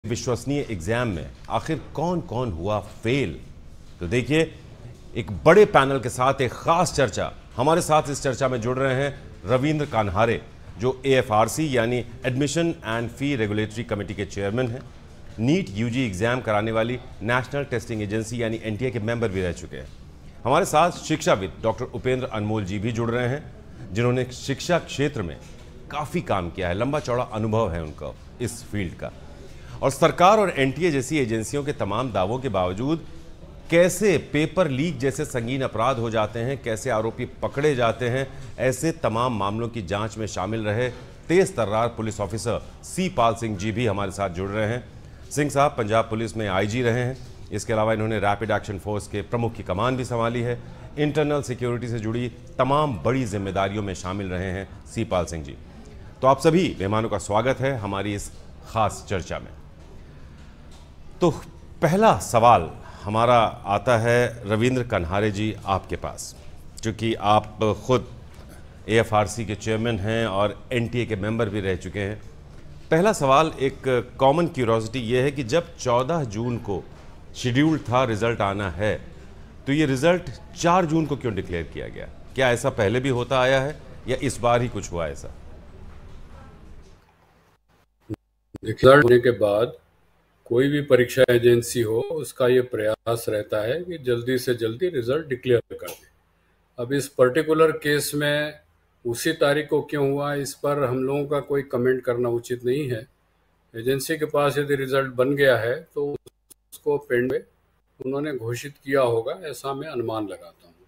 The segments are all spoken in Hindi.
विश्वसनीय एग्जाम में आखिर कौन कौन हुआ फेल। तो देखिए, एक बड़े पैनल के साथ एक खास चर्चा। हमारे साथ इस चर्चा में जुड़ रहे हैं रविंद्र कान्हारे, जो AFRC यानी admission and fee regulatory committee के चेयरमैन हैं। नीट यूजी एग्जाम कराने वाली नेशनल टेस्टिंग एजेंसी यानी NTA के मेंबर भी रह चुके हैं। हमारे साथ शिक्षाविद डॉक्टर उपेंद्र अनमोल जी भी जुड़ रहे हैं, जिन्होंने शिक्षा क्षेत्र में काफ़ी काम किया है, लंबा चौड़ा अनुभव है उनका इस फील्ड का। और सरकार और NTA जैसी एजेंसियों के तमाम दावों के बावजूद कैसे पेपर लीक जैसे संगीन अपराध हो जाते हैं, कैसे आरोपी पकड़े जाते हैं, ऐसे तमाम मामलों की जांच में शामिल रहे तेज तर्रार police officer C Pal Singh ji भी हमारे साथ जुड़ रहे हैं। सिंह साहब पंजाब पुलिस में IG रहे हैं। इसके अलावा इन्होंने रैपिड एक्शन फोर्स के प्रमुख की कमान भी संभाली है। इंटरनल सिक्योरिटी से जुड़ी तमाम बड़ी जिम्मेदारियों में शामिल रहे हैं C पाल सिंह जी। तो आप सभी मेहमानों का स्वागत है हमारी इस खास चर्चा में। तो पहला सवाल हमारा आता है रविंद्र कान्हारे जी आपके पास, क्योंकि आप खुद AFRC के चेयरमैन हैं और NTA के मेंबर भी रह चुके हैं। पहला सवाल, एक कॉमन क्यूरोसिटी ये है कि जब 14 जून को शेड्यूल था रिजल्ट आना है, तो ये रिजल्ट 4 जून को क्यों डिक्लेयर किया गया? क्या ऐसा पहले भी होता आया है या इस बार ही कुछ हुआ ऐसा? डिक्लेयर होने के बाद कोई भी परीक्षा एजेंसी हो, उसका ये प्रयास रहता है कि जल्दी से जल्दी रिजल्ट डिक्लेयर कर दे। अब इस पर्टिकुलर केस में उसी तारीख को क्यों हुआ, इस पर हम लोगों का कोई कमेंट करना उचित नहीं है। एजेंसी के पास यदि रिजल्ट बन गया है तो उसको पेंड में उन्होंने घोषित किया होगा, ऐसा मैं अनुमान लगाता हूँ।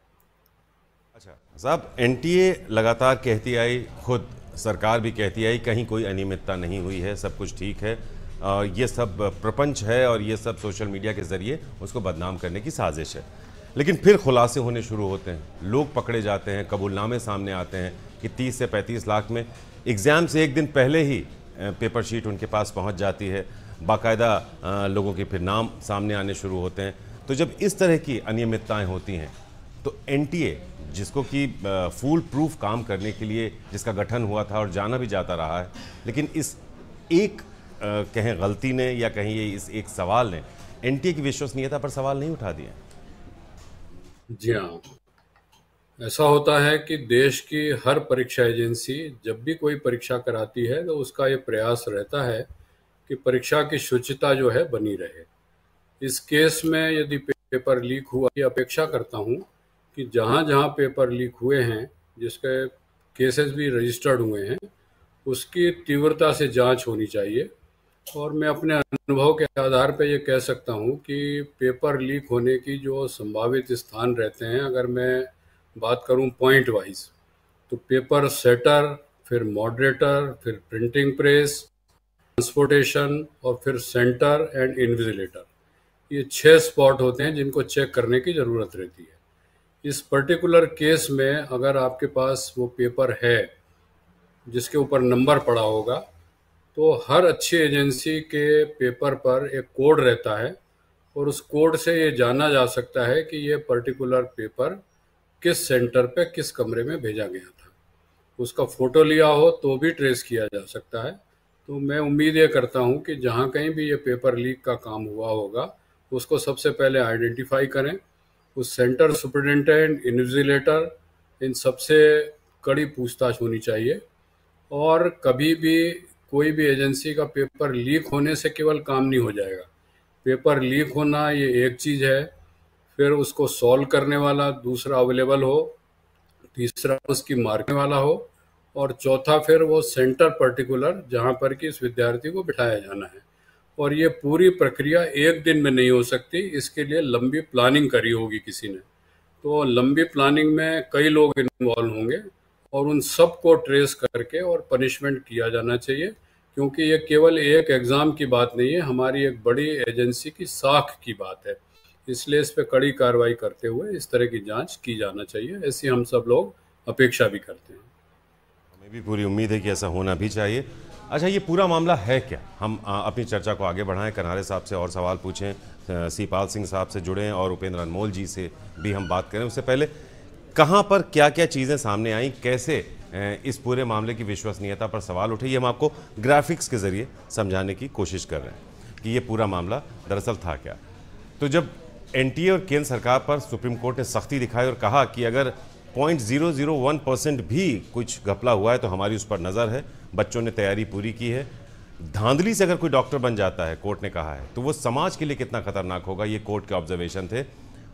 अच्छा साहब, NTA लगातार कहती आई, खुद सरकार भी कहती आई, कहीं कोई अनियमितता नहीं हुई है, सब कुछ ठीक है, ये सब प्रपंच है और ये सब सोशल मीडिया के ज़रिए उसको बदनाम करने की साजिश है। लेकिन फिर खुलासे होने शुरू होते हैं, लोग पकड़े जाते हैं, कबूलनामे सामने आते हैं कि 30 से 35 लाख में एग्ज़ाम से एक दिन पहले ही पेपर शीट उनके पास पहुंच जाती है। बाकायदा लोगों के फिर नाम सामने आने शुरू होते हैं। तो जब इस तरह की अनियमितताएँ होती हैं तो NTA, जिसको कि फूल प्रूफ काम करने के लिए जिसका गठन हुआ था और जाना भी जाता रहा है, लेकिन इस एक कहें गलती ने या कहीं ये इस एक सवाल ने NTA की विश्वसनीयता पर सवाल नहीं उठा दिए? जी हाँ, ऐसा होता है कि देश की हर परीक्षा एजेंसी जब भी कोई परीक्षा कराती है तो उसका ये प्रयास रहता है कि परीक्षा की शुचिता जो है बनी रहे। इस केस में यदि पेपर लीक हुआ, ये अपेक्षा करता हूँ कि जहाँ जहाँ पेपर लीक हुए हैं, जिसके केसेस भी रजिस्टर्ड हुए हैं, उसकी तीव्रता से जांच होनी चाहिए। और मैं अपने अनुभव के आधार पर ये कह सकता हूँ कि पेपर लीक होने की जो संभावित स्थान रहते हैं, अगर मैं बात करूँ पॉइंट वाइज, तो पेपर सेटर, फिर मॉडरेटर, फिर प्रिंटिंग प्रेस, ट्रांसपोर्टेशन और फिर सेंटर एंड इन्विजिलेटर, ये 6 स्पॉट होते हैं जिनको चेक करने की ज़रूरत रहती है। इस पर्टिकुलर केस में अगर आपके पास वो पेपर है जिसके ऊपर नंबर पड़ा होगा, तो हर अच्छी एजेंसी के पेपर पर एक कोड रहता है और उस कोड से ये जाना जा सकता है कि ये पर्टिकुलर पेपर किस सेंटर पे किस कमरे में भेजा गया था। उसका फ़ोटो लिया हो तो भी ट्रेस किया जा सकता है। तो मैं उम्मीद ये करता हूँ कि जहाँ कहीं भी ये पेपर लीक का काम हुआ होगा, उसको सबसे पहले आइडेंटिफाई करें। उस सेंटर सुपरिटेंडेंट, इन्विजिलेटर, इन सबसे कड़ी पूछताछ होनी चाहिए। और कभी भी कोई भी एजेंसी का पेपर लीक होने से केवल काम नहीं हो जाएगा। पेपर लीक होना ये एक चीज़ है, फिर उसको सॉल्व करने वाला दूसरा अवेलेबल हो, तीसरा उसकी मार्किंग वाला हो, और चौथा फिर वो सेंटर पर्टिकुलर जहाँ पर कि इस विद्यार्थी को बिठाया जाना है। और ये पूरी प्रक्रिया एक दिन में नहीं हो सकती, इसके लिए लंबी प्लानिंग करी होगी किसी ने। तो लंबी प्लानिंग में कई लोग इन्वॉल्व होंगे और उन सब को ट्रेस करके और पनिशमेंट किया जाना चाहिए, क्योंकि ये केवल एक एग्ज़ाम की बात नहीं है, हमारी एक बड़ी एजेंसी की साख की बात है। इसलिए इस पर कड़ी कार्रवाई करते हुए इस तरह की जांच की जाना चाहिए, ऐसी हम सब लोग अपेक्षा भी करते हैं। हमें भी पूरी उम्मीद है कि ऐसा होना भी चाहिए। अच्छा, ये पूरा मामला है क्या? हम अपनी चर्चा को आगे बढ़ाएं, कन्हारे साहब से और सवाल पूछें, C पाल सिंह साहब से जुड़ें और उपेंद्र अनमोल जी से भी हम बात करें। उससे पहले कहाँ पर क्या क्या चीज़ें सामने आई, कैसे इस पूरे मामले की विश्वसनीयता पर सवाल उठे, ये हम आपको ग्राफिक्स के ज़रिए समझाने की कोशिश कर रहे हैं कि ये पूरा मामला दरअसल था क्या। तो जब एनटीए और केंद्र सरकार पर सुप्रीम कोर्ट ने सख्ती दिखाई और कहा कि अगर 0.001% भी कुछ घपला हुआ है तो हमारी उस पर नज़र है, बच्चों ने तैयारी पूरी की है, धांधली से अगर कोई डॉक्टर बन जाता है, कोर्ट ने कहा है, तो वो समाज के लिए कितना खतरनाक होगा, ये कोर्ट के ऑब्जर्वेशन थे।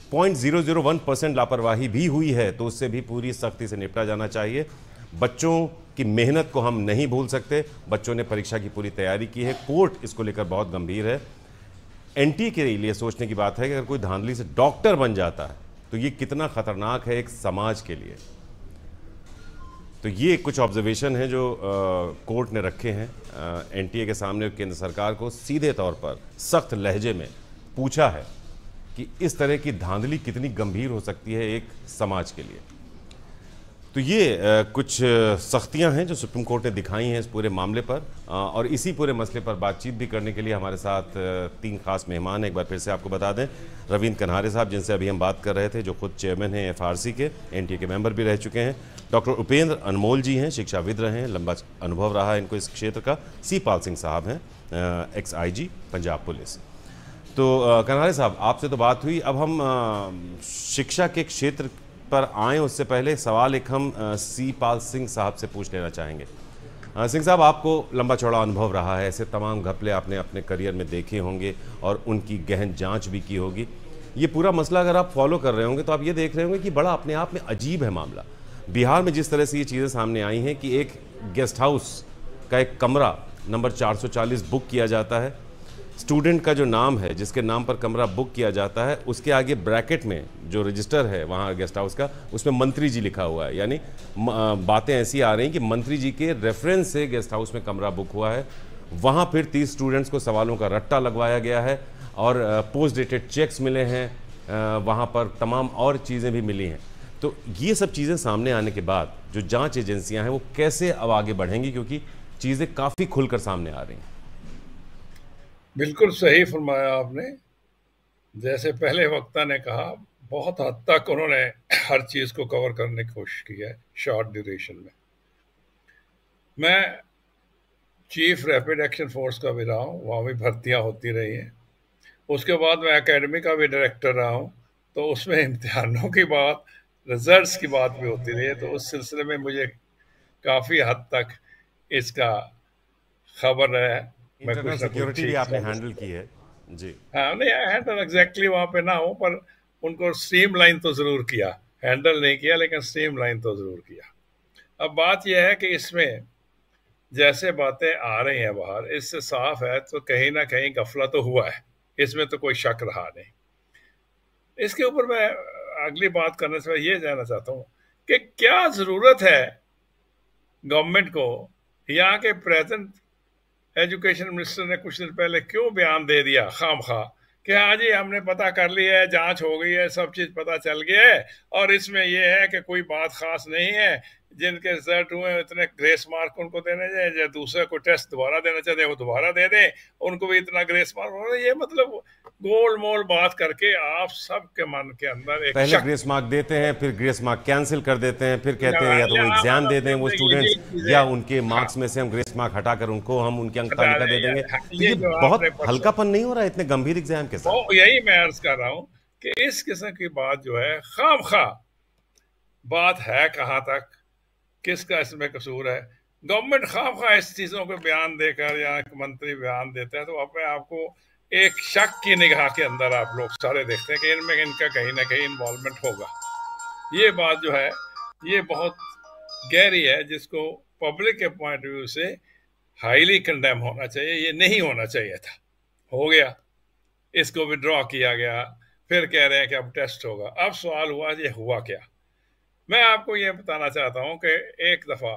0.001% लापरवाही भी हुई है तो उससे भी पूरी सख्ती से निपटा जाना चाहिए। बच्चों की मेहनत को हम नहीं भूल सकते, बच्चों ने परीक्षा की पूरी तैयारी की है, कोर्ट इसको लेकर बहुत गंभीर है। एनटीए के लिए सोचने की बात है कि अगर कोई धांधली से डॉक्टर बन जाता है तो ये कितना खतरनाक है एक समाज के लिए। तो ये कुछ ऑब्जर्वेशन हैं जो कोर्ट ने रखे हैं एनटीए के सामने। केंद्र सरकार को सीधे तौर पर सख्त लहजे में पूछा है कि इस तरह की धांधली कितनी गंभीर हो सकती है एक समाज के लिए। तो ये कुछ सख्तियां हैं जो सुप्रीम कोर्ट ने दिखाई हैं इस पूरे मामले पर, और इसी पूरे मसले पर बातचीत भी करने के लिए हमारे साथ तीन खास मेहमान हैं। एक बार फिर से आपको बता दें, रविंद्र कन्हारे साहब जिनसे अभी हम बात कर रहे थे, जो खुद चेयरमैन हैं एफआरसी के, एनटीए के मेंबर भी रह चुके हैं। डॉक्टर उपेंद्र अनमोल जी हैं, शिक्षाविद रहे हैं, लंबा अनुभव रहा है इनको इस क्षेत्र का। सी पाल सिंह साहब हैं, एक्स आईजी पंजाब पुलिस। तो कन्हारे साहब, आपसे तो बात हुई, अब हम शिक्षा के क्षेत्र पर आए उससे पहले सवाल एक हम सी पाल सिंह साहब से पूछ लेना चाहेंगे। सिंह साहब, आपको लंबा चौड़ा अनुभव रहा है, ऐसे तमाम घपले आपने अपने करियर में देखे होंगे और उनकी गहन जांच भी की होगी। ये पूरा मसला अगर आप फॉलो कर रहे होंगे तो आप ये देख रहे होंगे कि बड़ा अपने आप में अजीब है मामला। बिहार में जिस तरह से ये चीज़ें सामने आई हैं कि एक गेस्ट हाउस का एक कमरा नंबर 440 बुक किया जाता है, स्टूडेंट का जो नाम है जिसके नाम पर कमरा बुक किया जाता है उसके आगे ब्रैकेट में जो रजिस्टर है वहाँ गेस्ट हाउस का, उसमें मंत्री जी लिखा हुआ है। यानी बातें ऐसी आ रही हैं कि मंत्री जी के रेफरेंस से गेस्ट हाउस में कमरा बुक हुआ है। वहाँ फिर 30 स्टूडेंट्स को सवालों का रट्टा लगवाया गया है और पोस्ट डेटेड चेक्स मिले हैं, वहाँ पर तमाम और चीज़ें भी मिली हैं। तो ये सब चीज़ें सामने आने के बाद जो जाँच एजेंसियाँ हैं वो कैसे अब आगे बढ़ेंगी, क्योंकि चीज़ें काफ़ी खुलकर सामने आ रही हैं। बिल्कुल सही फरमाया आपने। जैसे पहले वक्ता ने कहा, बहुत हद तक उन्होंने हर चीज़ को कवर करने की कोशिश की है शॉर्ट ड्यूरेशन में। मैं चीफ रैपिड एक्शन फोर्स का भी रहा हूँ, वहाँ भी भर्तियाँ होती रही हैं। उसके बाद मैं एकेडमी का भी डायरेक्टर रहा हूँ, तो उसमें इम्तिहानों की बात, रिजल्ट्स की बात भी होती रही है। तो उस सिलसिले में मुझे काफ़ी हद तक इसका खबर है। मैं इंटरनल कुछ ना कुछ सिक्योरिटी भी आपने हैंडल की है जी। हाँ, नहीं हैंडल एग्जैक्टली वहाँ पे ना हो, पर उनको स्ट्रीम लाइन तो ज़रूर किया। हैंडल नहीं किया लेकिन स्ट्रीम लाइन तो ज़रूर किया। अब बात यह है कि इसमें जैसे बातें आ रही हैं बाहर, इससे साफ है तो कहीं ना कहीं गफला तो हुआ है, इसमें तो कोई शक रहा नहीं। इसके ऊपर मैं अगली बात करने से ये जानना चाहता हूँ कि क्या ज़रूरत है गवर्नमेंट को, यहाँ के प्रेजेंट एजुकेशन मिनिस्टर ने कुछ दिन पहले क्यों बयान दे दिया खामखा कि हाँ जी हमने पता कर लिया है, जांच हो गई है, सब चीज पता चल गया है और इसमें यह है कि कोई बात खास नहीं है, जिनके रिजल्ट हुए इतने ग्रेस मार्क उनको देने चाहिए, जो दूसरे को टेस्ट दोबारा देना चाहते हैं वो दोबारा दे दें, उनको भी इतना ग्रेस मार्क होना। ये मतलब गोल मोल बात करके आप सबके मन के अंदर एक पहले ग्रेस मार्क देते हैं, फिर ग्रेस मार्क कैंसिल कर देते हैं, फिर कहते हैं या तो वो एग्जाम दे दें वो स्टूडेंट्स, या उनके मार्क्स में से हम ग्रेस मार्क हटाकर उनको हम उनकी अंक तालिका दे देंगे। तो ये बहुत हल्कापन नहीं हो रहा है इतने गंभीर एग्जाम के साथ? यही मैं अर्ज कर रहा हूँ कि इस किस्म की बात जो है खामखा बात है, कहाँ तक किसका इसमें कसूर है। गवर्नमेंट खामखा इस चीजों को बयान देकर या एक मंत्री बयान देता है तो अपने आप को एक शक की निगाह के अंदर आप लोग सारे देखते हैं कि इनमें इनका कहीं ना कहीं इन्वॉल्वमेंट होगा। ये बात जो है ये बहुत गहरी है, जिसको पब्लिक के पॉइंट ऑफ व्यू से हाईली कंडेम होना चाहिए। ये नहीं होना चाहिए था, हो गया, इसको विड्रॉ किया गया, फिर कह रहे हैं कि अब टेस्ट होगा। अब सवाल हुआ ये हुआ क्या। मैं आपको ये बताना चाहता हूं कि एक दफ़ा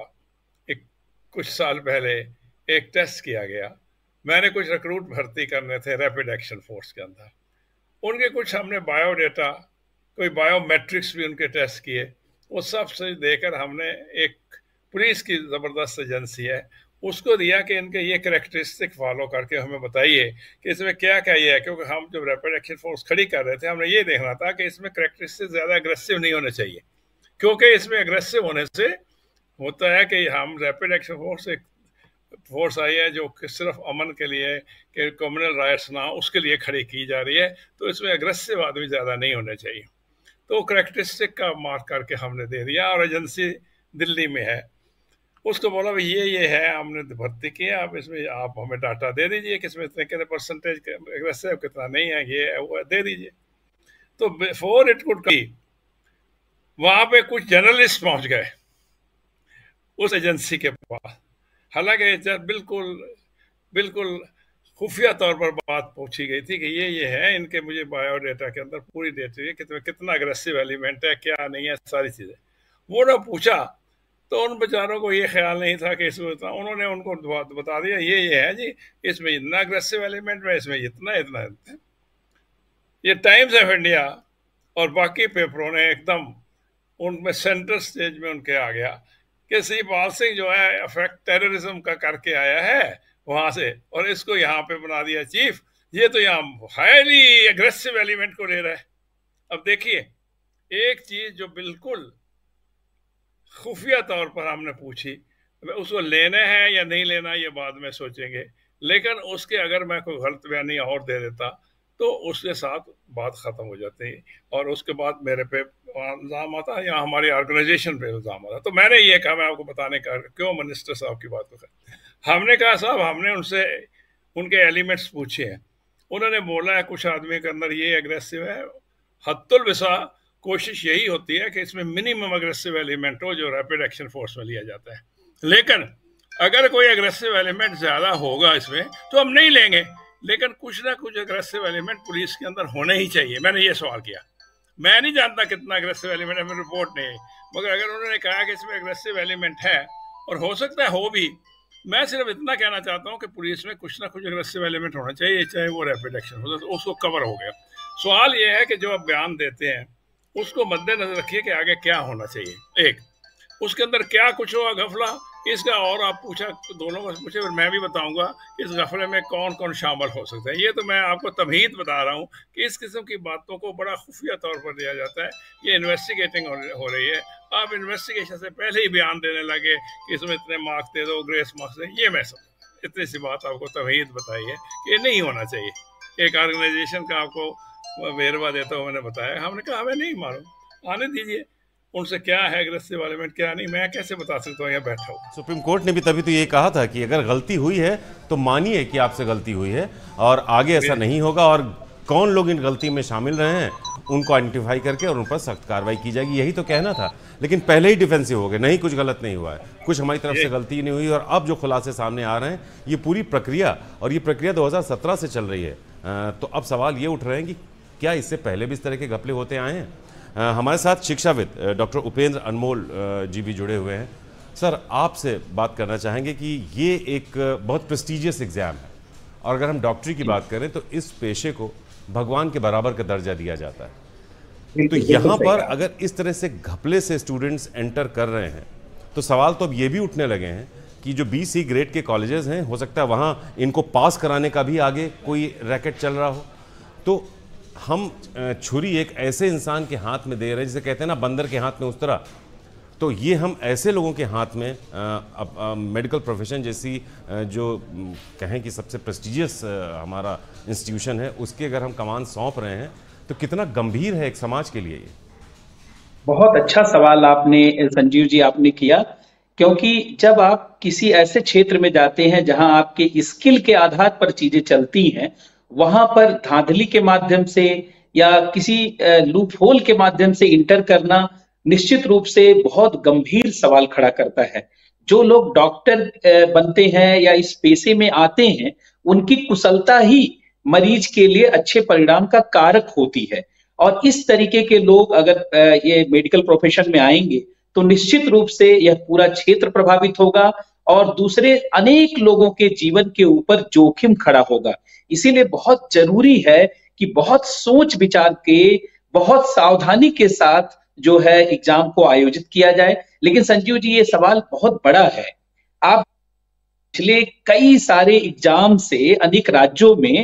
कुछ साल पहले एक टेस्ट किया गया। मैंने कुछ रिक्रूट भर्ती करने थे रैपिड एक्शन फोर्स के अंदर, उनके कुछ हमने बायोडेटा, कोई बायोमेट्रिक्स भी उनके टेस्ट किए। वो सब से देकर हमने एक पुलिस की ज़बरदस्त एजेंसी है उसको दिया कि इनके ये करेक्टरिस्टिक फॉलो करके हमें बताइए कि इसमें क्या क्या ये है। क्योंकि हम जब रैपिड एक्शन फोर्स खड़ी कर रहे थे हमने ये देखना था कि इसमें करेक्टरिस्टिक ज़्यादा एग्रेसिव नहीं होने चाहिए, क्योंकि इसमें एग्रेसिव होने से होता है कि हम रैपिड एक्शन फोर्स एक फोर्स आई है जो कि सिर्फ अमन के लिए, कि कम्युनल राइट्स ना उसके लिए खड़ी की जा रही है, तो इसमें एग्रेसिव आदमी ज़्यादा नहीं होने चाहिए। तो करेक्टरिस्टिक का मार्क करके हमने दे दिया, और एजेंसी दिल्ली में है, उसको बोला भाई ये है, हमने भर्ती किया, अब इसमें आप हमें डाटा दे दीजिए कि इसमें कितने परसेंटेज एग्रेसिव कितना नहीं है, ये है वो है, दे दीजिए। तो बिफोर इट कुड कम वहाँ पे कुछ जर्नलिस्ट पहुँच गए उस एजेंसी के पास, हालांकि बिल्कुल बिल्कुल खुफिया तौर पर बात पूछी गई थी कि ये है, इनके मुझे बायोडाटा के अंदर पूरी डेटा है कि कितना अग्रेसिव एलिमेंट है, क्या नहीं है, सारी चीज़ें वो ना पूछा। तो उन बेचारों को ये ख्याल नहीं था कि इसमें इतना, उन्होंने उनको बता दिया ये है जी, इसमें इतना अग्रेसिव एलिमेंट है, इसमें इतना इतना इतना। ये टाइम्स ऑफ इंडिया और बाकी पेपरों ने एकदम उनमें सेंटर स्टेज में उनके आ गया कि शिवपाल सिंह जो है अफेक्ट टेररिज्म का करके आया है वहां से, और इसको यहाँ पे बना दिया चीफ, ये तो यहाँ हाईली एग्रेसिव एलिमेंट को ले रहा है। अब देखिए, एक चीज जो बिल्कुल खुफिया तौर पर हमने पूछी, उसको लेना है या नहीं लेना ये बाद में सोचेंगे, लेकिन उसके अगर मैं कोई गलत बयानी और दे देता तो उसके साथ बात खत्म हो जाती, और उसके बाद मेरे पे इल्ज़ाम आता या हमारी ऑर्गेनाइजेशन पे इल्ज़ाम आता। तो मैंने ये कहा, मैं आपको बताने का क्यों मिनिस्टर साहब की बात को, हमने कहा साहब हमने उनसे उनके एलिमेंट्स पूछे हैं, उन्होंने बोला है कुछ आदमी के अंदर ये एग्रेसिव है, हत्तुल विसा कोशिश यही होती है कि इसमें मिनिमम अग्रेसिव एलिमेंट हो जो रैपिड एक्शन फोर्स में लिया जाता है, लेकिन अगर कोई एग्रेसिव एलिमेंट ज्यादा होगा इसमें तो हम नहीं लेंगे, लेकिन कुछ ना कुछ एग्रेसिव एलिमेंट पुलिस के अंदर होने ही चाहिए। मैंने ये सवाल किया, मैं नहीं जानता कितना एग्रेसिव एलिमेंट है, मेरी रिपोर्ट नहीं है, मगर अगर उन्होंने कहा कि इसमें एग्रेसिव एलिमेंट है और हो सकता है हो भी, मैं सिर्फ इतना कहना चाहता हूँ कि पुलिस में कुछ ना कुछ एग्रेसिव एलिमेंट होना चाहिए, चाहे वो रैपिड एक्शन हो तो उसको कवर हो गया। सवाल ये है कि जो आप बयान देते हैं उसको मद्देनजर रखिए कि आगे क्या होना चाहिए, एक उसके अंदर क्या कुछ हुआ गफला इसका, और आप पूछा दोनों को पूछे, और मैं भी बताऊंगा इस गफले में कौन कौन शामिल हो सकता है। ये तो मैं आपको तमहीद बता रहा हूँ कि इस किस्म की बातों को बड़ा खुफिया तौर पर दिया जाता है, ये इन्वेस्टिगेटिंग हो रही है, आप इन्वेस्टिगेशन से पहले ही बयान देने लगे कि इसमें इतने मार्क्स दे दो, ग्रेस मार्क्स दे, ये मैं समझ इतनी सी बात आपको तमहीद बताई है कि ये नहीं होना चाहिए। एक ऑर्गेनाइजेशन का आपको वेरवा देता हुआ मैंने बताया, हमने कहा हमें नहीं मालूम, आने दीजिए, उनसे क्या है एग्रेसिव एलिमेंट क्या नहीं, मैं कैसे बता सकता हूँ यहाँ बैठा हूँ। सुप्रीम कोर्ट ने भी तभी तो ये कहा था कि अगर गलती हुई है तो मानिए कि आपसे गलती हुई है और आगे ऐसा नहीं होगा, और कौन लोग इन गलती में शामिल रहे हैं उनको आइडेंटिफाई करके और उन पर सख्त कार्रवाई की जाएगी, यही तो कहना था। लेकिन पहले ही डिफेंसिव हो गए, नहीं कुछ गलत नहीं हुआ है, कुछ हमारी तरफ से गलती नहीं हुई, और अब जो खुलासे सामने आ रहे हैं ये पूरी प्रक्रिया, और ये प्रक्रिया 2017 से चल रही है, तो अब सवाल ये उठ रहे हैं कि क्या इससे पहले भी इस तरह के घपले होते आए हैं। हमारे साथ शिक्षाविद डॉक्टर उपेंद्र अनमोल जी भी जुड़े हुए हैं। सर, आपसे बात करना चाहेंगे कि ये एक बहुत प्रेस्टीजियस एग्ज़ाम है, और अगर हम डॉक्टरी की बात करें तो इस पेशे को भगवान के बराबर का दर्जा दिया जाता है। तो यहाँ पर अगर इस तरह से घपले से स्टूडेंट्स एंटर कर रहे हैं तो सवाल तो अब ये भी उठने लगे हैं कि जो BC ग्रेड के कॉलेजेस हैं, हो सकता है वहाँ इनको पास कराने का भी आगे कोई रैकेट चल रहा हो। तो हम छुरी एक ऐसे इंसान के हाथ में दे रहे हैं, जिसे कहते हैं ना बंदर के हाथ में उस तरह, तो ये हम ऐसे लोगों के हाथ में मेडिकल प्रोफेशन जैसी जो कहें कि सबसे प्रेस्टिजियस हमारा इंस्टीट्यूशन है, उसके अगर हम कमान सौंप रहे हैं तो कितना गंभीर है एक समाज के लिए ये। बहुत अच्छा सवाल आपने संजीव जी आपने किया, क्योंकि जब आप किसी ऐसे क्षेत्र में जाते हैं जहां आपके स्किल के आधार पर चीजें चलती हैं, वहां पर धांधली के माध्यम से या किसी लूप होल के माध्यम से इंटर करना निश्चित रूप से बहुत गंभीर सवाल खड़ा करता है। जो लोग डॉक्टर बनते हैं या इस पेशे में आते हैं, उनकी कुशलता ही मरीज के लिए अच्छे परिणाम का कारक होती है, और इस तरीके के लोग अगर ये मेडिकल प्रोफेशन में आएंगे तो निश्चित रूप से यह पूरा क्षेत्र प्रभावित होगा और दूसरे अनेक लोगों के जीवन के ऊपर जोखिम खड़ा होगा। इसीलिए बहुत जरूरी है कि बहुत सोच विचार के, बहुत सावधानी के साथ जो है एग्जाम को आयोजित किया जाए। लेकिन संजीव जी, ये सवाल बहुत बड़ा है। आप पिछले कई सारे एग्जाम से अनेक राज्यों में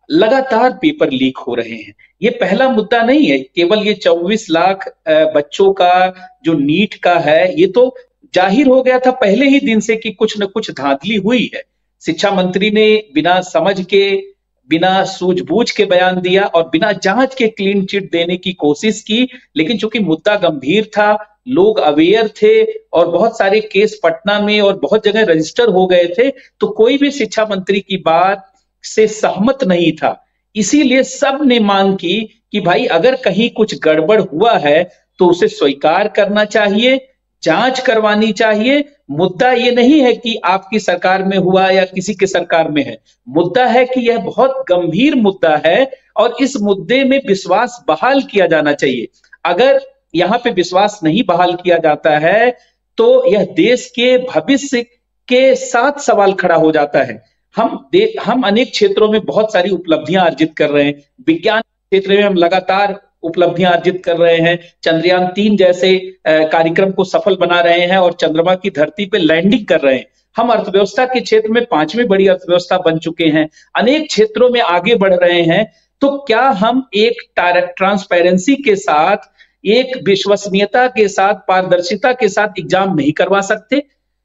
लगातार पेपर लीक हो रहे हैं। ये पहला मुद्दा नहीं है, केवल ये 24 लाख बच्चों का जो नीट का है, ये तो जाहिर हो गया था पहले ही दिन से कि कुछ न कुछ धांधली हुई है। शिक्षा मंत्री ने बिना समझ के, बिना सूझबूझ के बयान दिया और बिना जांच के क्लीन चिट देने की कोशिश की, लेकिन चूंकि मुद्दा गंभीर था, लोग अवेयर थे और बहुत सारे केस पटना में और बहुत जगह रजिस्टर हो गए थे, तो कोई भी शिक्षा मंत्री की बात से सहमत नहीं था। इसीलिए सब ने मांग की कि भाई अगर कहीं कुछ गड़बड़ हुआ है तो उसे स्वीकार करना चाहिए, जांच करवानी चाहिए। मुद्दा ये नहीं है कि आपकी सरकार में हुआ या किसी के सरकार में है, मुद्दा है कि यह बहुत गंभीर मुद्दा है और इस मुद्दे में विश्वास बहाल किया जाना चाहिए। अगर यहां पे विश्वास नहीं बहाल किया जाता है तो यह देश के भविष्य के साथ सवाल खड़ा हो जाता है। हम अनेक क्षेत्रों में बहुत सारी उपलब्धियां अर्जित कर रहे हैं। विज्ञान क्षेत्र में हम लगातार उपलब्धियां अर्जित कर रहे हैं। चंद्रयान 3 जैसे कार्यक्रम को सफल बना रहे हैं और चंद्रमा की धरती पे लैंडिंग कर रहे हैं। हम अर्थव्यवस्था के क्षेत्र में 5वीं बड़ी अर्थव्यवस्था बन चुके हैं, अनेक क्षेत्रों में आगे बढ़ रहे हैं। तो क्या हम एक ट्रांसपेरेंसी के साथ, एक विश्वसनीयता के साथ, पारदर्शिता के साथ एग्जाम नहीं करवा सकते?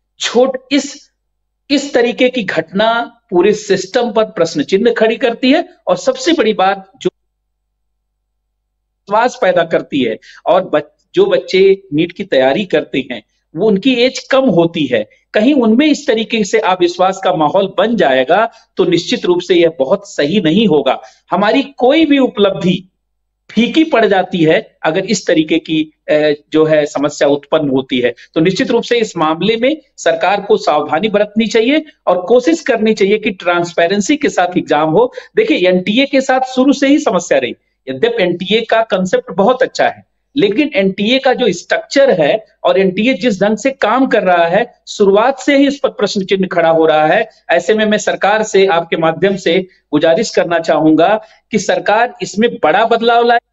इस तरीके की घटना पूरे सिस्टम पर प्रश्न चिन्ह खड़ी करती है और सबसे बड़ी बात जो विश्वास पैदा करती है। और जो बच्चे नीट की तैयारी करते हैं वो उनकी एज कम होती है, कहीं उनमें इस तरीके से अविश्वास का माहौल बन जाएगा तो निश्चित रूप से यह बहुत सही नहीं होगा। हमारी कोई भी उपलब्धि फीकी पड़ जाती है अगर इस तरीके की जो है समस्या उत्पन्न होती है। तो निश्चित रूप से इस मामले में सरकार को सावधानी बरतनी चाहिए और कोशिश करनी चाहिए कि ट्रांसपेरेंसी के साथ एग्जाम हो। देखिए, एनटीए के साथ शुरू से ही समस्या रही। यद्यप एनटीए का कंसेप्ट बहुत अच्छा है, लेकिन एनटीए का जो स्ट्रक्चर है और एनटीए जिस ढंग से काम कर रहा है, शुरुआत से ही इस पर प्रश्न चिन्ह खड़ा हो रहा है। ऐसे में मैं सरकार से आपके माध्यम से गुजारिश करना चाहूंगा कि सरकार इसमें बड़ा बदलाव लाए।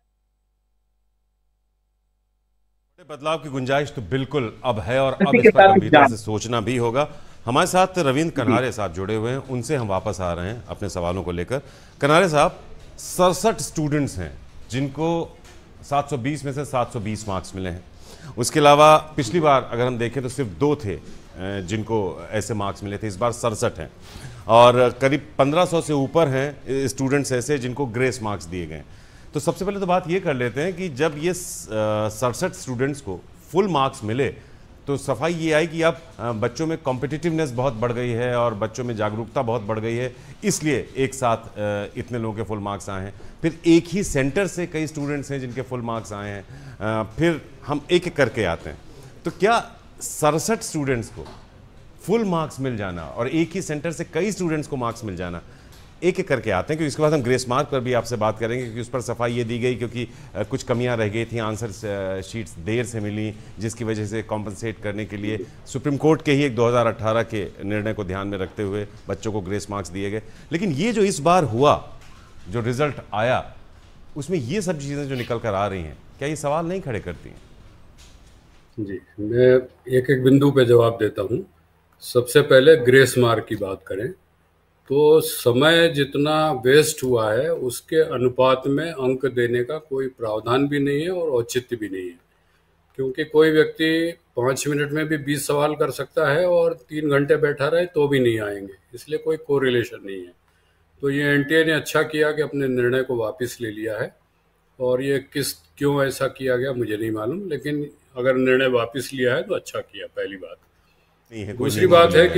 बदलाव की गुंजाइश तो बिल्कुल अब है और अब इस पर गंभीरता से सोचना भी होगा। हमारे साथ रविंद्र कन्हारे साहब जुड़े हुए हैं, उनसे हम वापस आ रहे हैं अपने सवालों को लेकर। कन्हारे साहब, 67 स्टूडेंट्स हैं जिनको 720 में से 720 मार्क्स मिले हैं। उसके अलावा पिछली बार अगर हम देखें तो सिर्फ 2 थे जिनको ऐसे मार्क्स मिले थे, इस बार 67 हैं और करीब 1500 से ऊपर हैं स्टूडेंट्स ऐसे जिनको ग्रेस मार्क्स दिए गए। तो सबसे पहले तो बात ये कर लेते हैं कि जब ये 67 स्टूडेंट्स को फुल मार्क्स मिले तो सफाई ये आई कि अब बच्चों में कॉम्पिटिटिवनेस बहुत बढ़ गई है और बच्चों में जागरूकता बहुत बढ़ गई है, इसलिए एक साथ इतने लोगों के फुल मार्क्स आए हैं। फिर एक ही सेंटर से कई स्टूडेंट्स हैं जिनके फुल मार्क्स आए हैं। फिर हम एक एक करके आते हैं। तो क्या 67 स्टूडेंट्स को फुल मार्क्स मिल जाना और एक ही सेंटर से कई स्टूडेंट्स को मार्क्स मिल जाना, एक एक करके आते हैं क्योंकि इसके बाद हम ग्रेस मार्क पर भी आपसे बात करेंगे क्योंकि उस पर सफाई ये दी गई क्योंकि कुछ कमियां रह गई थी, आंसर शीट्स देर से मिली जिसकी वजह से कॉम्पनसेट करने के लिए सुप्रीम कोर्ट के ही एक 2018 के निर्णय को ध्यान में रखते हुए बच्चों को ग्रेस मार्क्स दिए गए। लेकिन ये जो इस बार हुआ, जो रिजल्ट आया, उसमें ये सब चीज़ें जो निकल कर आ रही हैं, क्या ये सवाल नहीं खड़े करती हैं? जी, मैं एक एक बिंदु पे जवाब देता हूँ। सबसे पहले ग्रेस मार्क की बात करें तो समय जितना वेस्ट हुआ है उसके अनुपात में अंक देने का कोई प्रावधान भी नहीं है और औचित्य भी नहीं है, क्योंकि कोई व्यक्ति 5 मिनट में भी 20 सवाल कर सकता है और 3 घंटे बैठा रहे तो भी नहीं आएंगे, इसलिए कोई कोरिलेशन नहीं है। तो ये एनटीए ने अच्छा किया कि अपने निर्णय को वापस ले लिया है और ये क्यों ऐसा किया गया मुझे नहीं मालूम, लेकिन अगर निर्णय वापस लिया है तो अच्छा किया, पहली बात। दूसरी बात है कि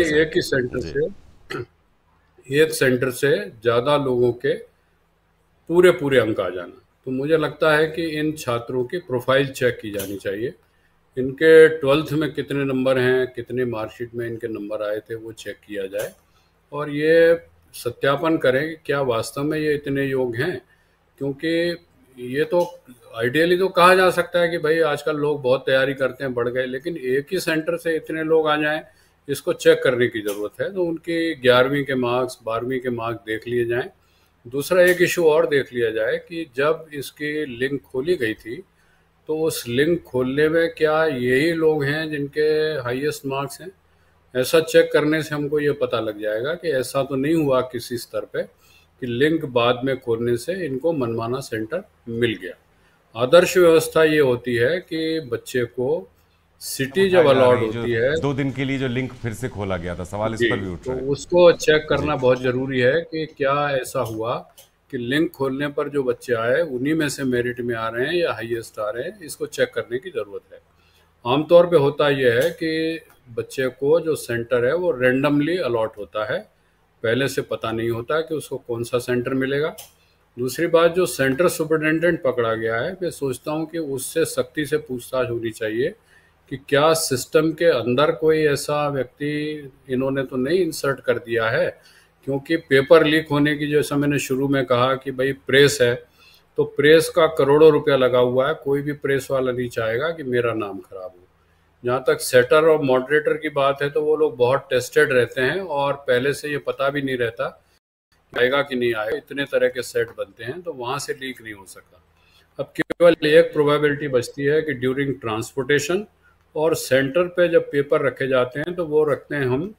एक सेंटर से ज़्यादा लोगों के पूरे अंक आ जाना, तो मुझे लगता है कि इन छात्रों की प्रोफाइल चेक की जानी चाहिए। इनके 12th में कितने नंबर हैं, कितने मार्कशीट में इनके नंबर आए थे, वो चेक किया जाए और ये सत्यापन करें कि क्या वास्तव में ये इतने योग्य हैं। क्योंकि ये तो आइडियली तो कहा जा सकता है कि भाई आजकल लोग बहुत तैयारी करते हैं, बढ़ गए, लेकिन एक ही सेंटर से इतने लोग आ जाएं, इसको चेक करने की ज़रूरत है। तो उनकी 11वीं के मार्क्स, 12वीं के मार्क्स देख लिए जाएं। दूसरा एक इशू और देख लिया जाए कि जब इसकी लिंक खोली गई थी तो उस लिंक खोलने में क्या यही लोग हैं जिनके हाईएस्ट मार्क्स हैं। ऐसा चेक करने से हमको ये पता लग जाएगा कि ऐसा तो नहीं हुआ किसी स्तर पे कि लिंक बाद में खोलने से इनको मनमाना सेंटर मिल गया। आदर्श व्यवस्था ये होती है कि बच्चे को सिटी जब अलॉट होती है, 2 दिन के लिए जो लिंक फिर से खोला गया था, सवाल इस जी, पर भी उठ तो रहा है। उसको चेक करना बहुत जरूरी है कि क्या ऐसा हुआ कि लिंक खोलने पर जो बच्चे आए उन्हीं में से मेरिट में आ रहे हैं या हाईएस्ट आ रहे हैं, इसको चेक करने की जरूरत है। आमतौर पे होता यह है कि बच्चे को जो सेंटर है वो रेंडमली अलॉट होता है, पहले से पता नहीं होता कि उसको कौन सा सेंटर मिलेगा। दूसरी बात, जो सेंटर सुपरिटेंडेंट पकड़ा गया है, मैं सोचता हूँ कि उससे सख्ती से पूछताछ होनी चाहिए कि क्या सिस्टम के अंदर कोई ऐसा व्यक्ति इन्होंने तो नहीं इंसर्ट कर दिया है, क्योंकि पेपर लीक होने की, जैसा मैंने शुरू में कहा कि भाई प्रेस है, तो प्रेस का करोड़ों रुपया लगा हुआ है, कोई भी प्रेस वाला नहीं चाहेगा कि मेरा नाम खराब हो। जहाँ तक सेटर और मॉडरेटर की बात है, तो वो लोग बहुत टेस्टेड रहते हैं और पहले से ये पता भी नहीं रहता आएगा कि नहीं आएगा, इतने तरह के सेट बनते हैं, तो वहाँ से लीक नहीं हो सकता। अब केवल एक प्रोबेबिलिटी बचती है कि ड्यूरिंग ट्रांसपोर्टेशन और सेंटर पे जब पेपर रखे जाते हैं तो वो रखते हैं हम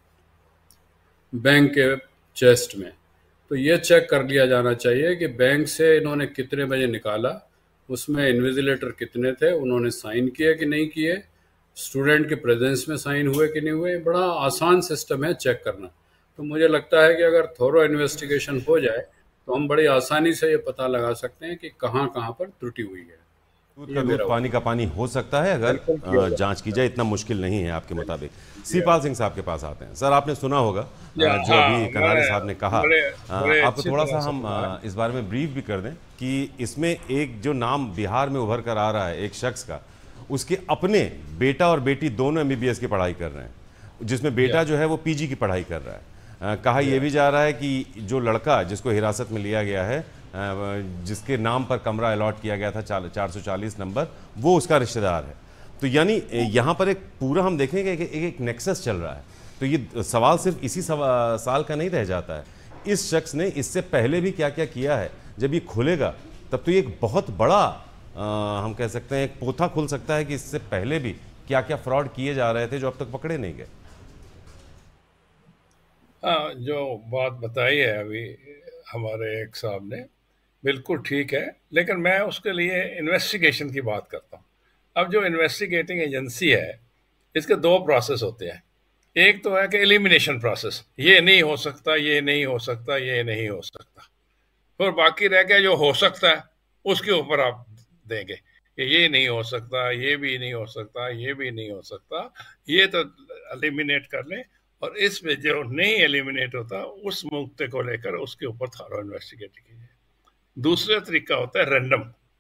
बैंक के चेस्ट में, तो ये चेक कर लिया जाना चाहिए कि बैंक से इन्होंने कितने बजे निकाला, उसमें इन्विजिलेटर कितने थे, उन्होंने साइन किए कि नहीं किए, स्टूडेंट के प्रेजेंस में साइन हुए कि नहीं हुए। बड़ा आसान सिस्टम है चेक करना। तो मुझे लगता है कि अगर थोरो इन्वेस्टिगेशन हो जाए तो हम बड़ी आसानी से ये पता लगा सकते हैं कि कहाँ कहाँ पर त्रुटि हुई है। दूध का दूध पानी का पानी हो सकता है अगर जांच की जाए, इतना मुश्किल नहीं है आपके मुताबिक। सीपाल सिंह साहब के पास आते हैं। सर, आपने सुना होगा जो अभी कनारे साहब ने कहा, आपको थोड़ा सा हम इस बारे में ब्रीफ भी कर दें कि इसमें एक जो नाम बिहार में उभर कर आ रहा है एक शख्स का, उसके अपने बेटा और बेटी दोनों एमबीबीएस की पढ़ाई कर रहे हैं, जिसमें बेटा जो है वो पीजी की पढ़ाई कर रहा है। कहा यह भी जा रहा है कि जो लड़का जिसको हिरासत में लिया गया है, जिसके नाम पर कमरा अलॉट किया गया था 440 नंबर, वो उसका रिश्तेदार है। तो यानी यहाँ पर एक पूरा हम देखेंगे कि एक नेक्सस चल रहा है। तो ये सवाल सिर्फ इसी साल का नहीं रह जाता है, इस शख्स ने इससे पहले भी क्या क्या किया है। जब ये खुलेगा तब तो ये एक बहुत बड़ा हम कह सकते हैं एक पोथा खुल सकता है कि इससे पहले भी क्या क्या फ्रॉड किए जा रहे थे जो अब तक पकड़े नहीं गए। हाँ, जो बात बताई है अभी हमारे एक साहब ने, बिल्कुल ठीक है, लेकिन मैं उसके लिए इन्वेस्टिगेशन की बात करता हूँ। अब जो इन्वेस्टिगेटिंग एजेंसी है, इसके दो प्रोसेस होते हैं। एक तो है कि एलिमिनेशन प्रोसेस, ये नहीं हो सकता, ये नहीं हो सकता, ये नहीं हो सकता, और बाकी रह गया जो हो सकता है उसके ऊपर आप देंगे कि ये नहीं हो सकता, ये भी नहीं हो सकता, ये भी नहीं हो सकता, ये तो एलिमिनेट कर लें, और इसमें जो नहीं एलिमिनेट होता उस मुद्दे को लेकर उसके ऊपर थॉरो इन्वेस्टिगेट कीजिए। दूसरा तरीका होता है रैंडम,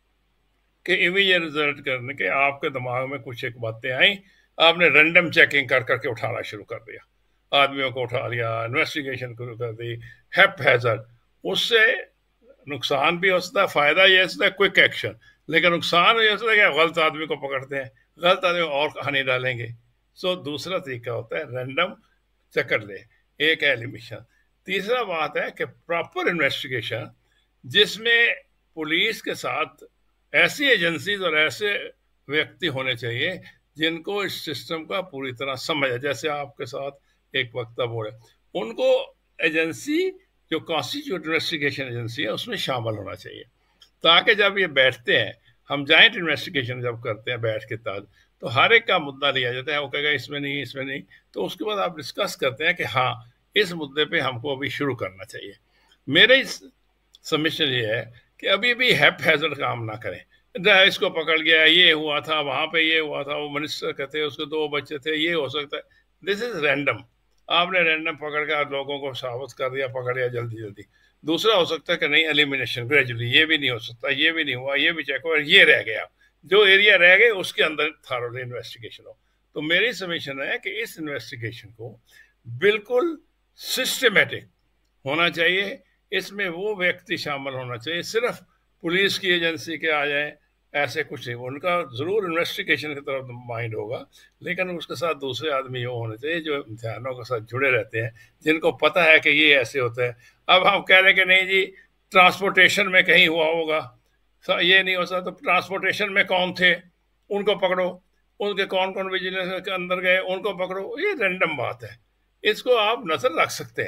कि इमीडिएट रिजल्ट करने के आपके दिमाग में कुछ एक बातें आई, आपने रैंडम चेकिंग कर करके उठाना शुरू कर दिया, आदमियों को उठा लिया, इन्वेस्टिगेशन शुरू कर दी, हैज़र्ड। उससे नुकसान भी हो सकता है, फायदा ये होता है क्विक एक्शन, लेकिन नुकसान ये होता है कि गलत आदमी को पकड़ते हैं, गलत आदमी और कहानी डालेंगे। सो दूसरा तरीका होता है रैंडम चक्कर ले, एक है एलिमिनेशन। तीसरा बात है कि प्रॉपर इन्वेस्टिगेशन, जिसमें पुलिस के साथ ऐसी एजेंसीज और ऐसे व्यक्ति होने चाहिए जिनको इस सिस्टम का पूरी तरह समझ है। जैसे आपके साथ एक वक्ता बोले, उनको एजेंसी जो कॉन्स्टिट्यूट इन्वेस्टिगेशन एजेंसी है उसमें शामिल होना चाहिए, ताकि जब ये बैठते हैं, हम जॉइंट इन्वेस्टिगेशन जब करते हैं बैठ के तहत, तो हर एक का मुद्दा लिया जाता है, वो कहेगा इसमें नहीं, इसमें नहीं, तो उसके बाद आप डिस्कस करते हैं कि हाँ इस मुद्दे पे हमको अभी शुरू करना चाहिए। मेरे सबमिशन ये है कि अभी भी हैज़र्ड काम ना करें, इसको पकड़ गया, ये हुआ था, वहाँ पे ये हुआ था, वो मिनिस्टर कहते हैं उसके 2 बच्चे थे, ये हो सकता है। दिस इज रैंडम, आपने रैंडम पकड़ कर लोगों को साबित कर दिया, पकड़ लिया जल्दी जल्दी। दूसरा हो सकता है कि नहीं, एलिमिनेशन ग्रेजुअली, ये भी नहीं हो सकता, ये भी नहीं हुआ, ये भी चेक हुआ, ये रह गया, जो एरिया रह गए उसके अंदर थॉरोली इन्वेस्टिगेशन हो। तो मेरी सबमिशन है कि इस इन्वेस्टिगेशन को बिल्कुल सिस्टमेटिक होना चाहिए, इसमें वो व्यक्ति शामिल होना चाहिए, सिर्फ पुलिस की एजेंसी के आ जाए ऐसे कुछ नहीं। उनका ज़रूर इन्वेस्टिगेशन की तरफ माइंड होगा, लेकिन उसके साथ दूसरे आदमी वो होने चाहिए जो इम्तिहानों के साथ जुड़े रहते हैं, जिनको पता है कि ये ऐसे होता है। अब हम कह रहे हैं कि नहीं जी ट्रांसपोर्टेशन में कहीं हुआ होगा, ये नहीं हो सकता, तो ट्रांसपोर्टेशन में कौन थे उनको पकड़ो, उनके कौन कौन विजिलेंस के अंदर गए उनको पकड़ो, ये रैंडम बात है, इसको आप नजर रख सकते हैं।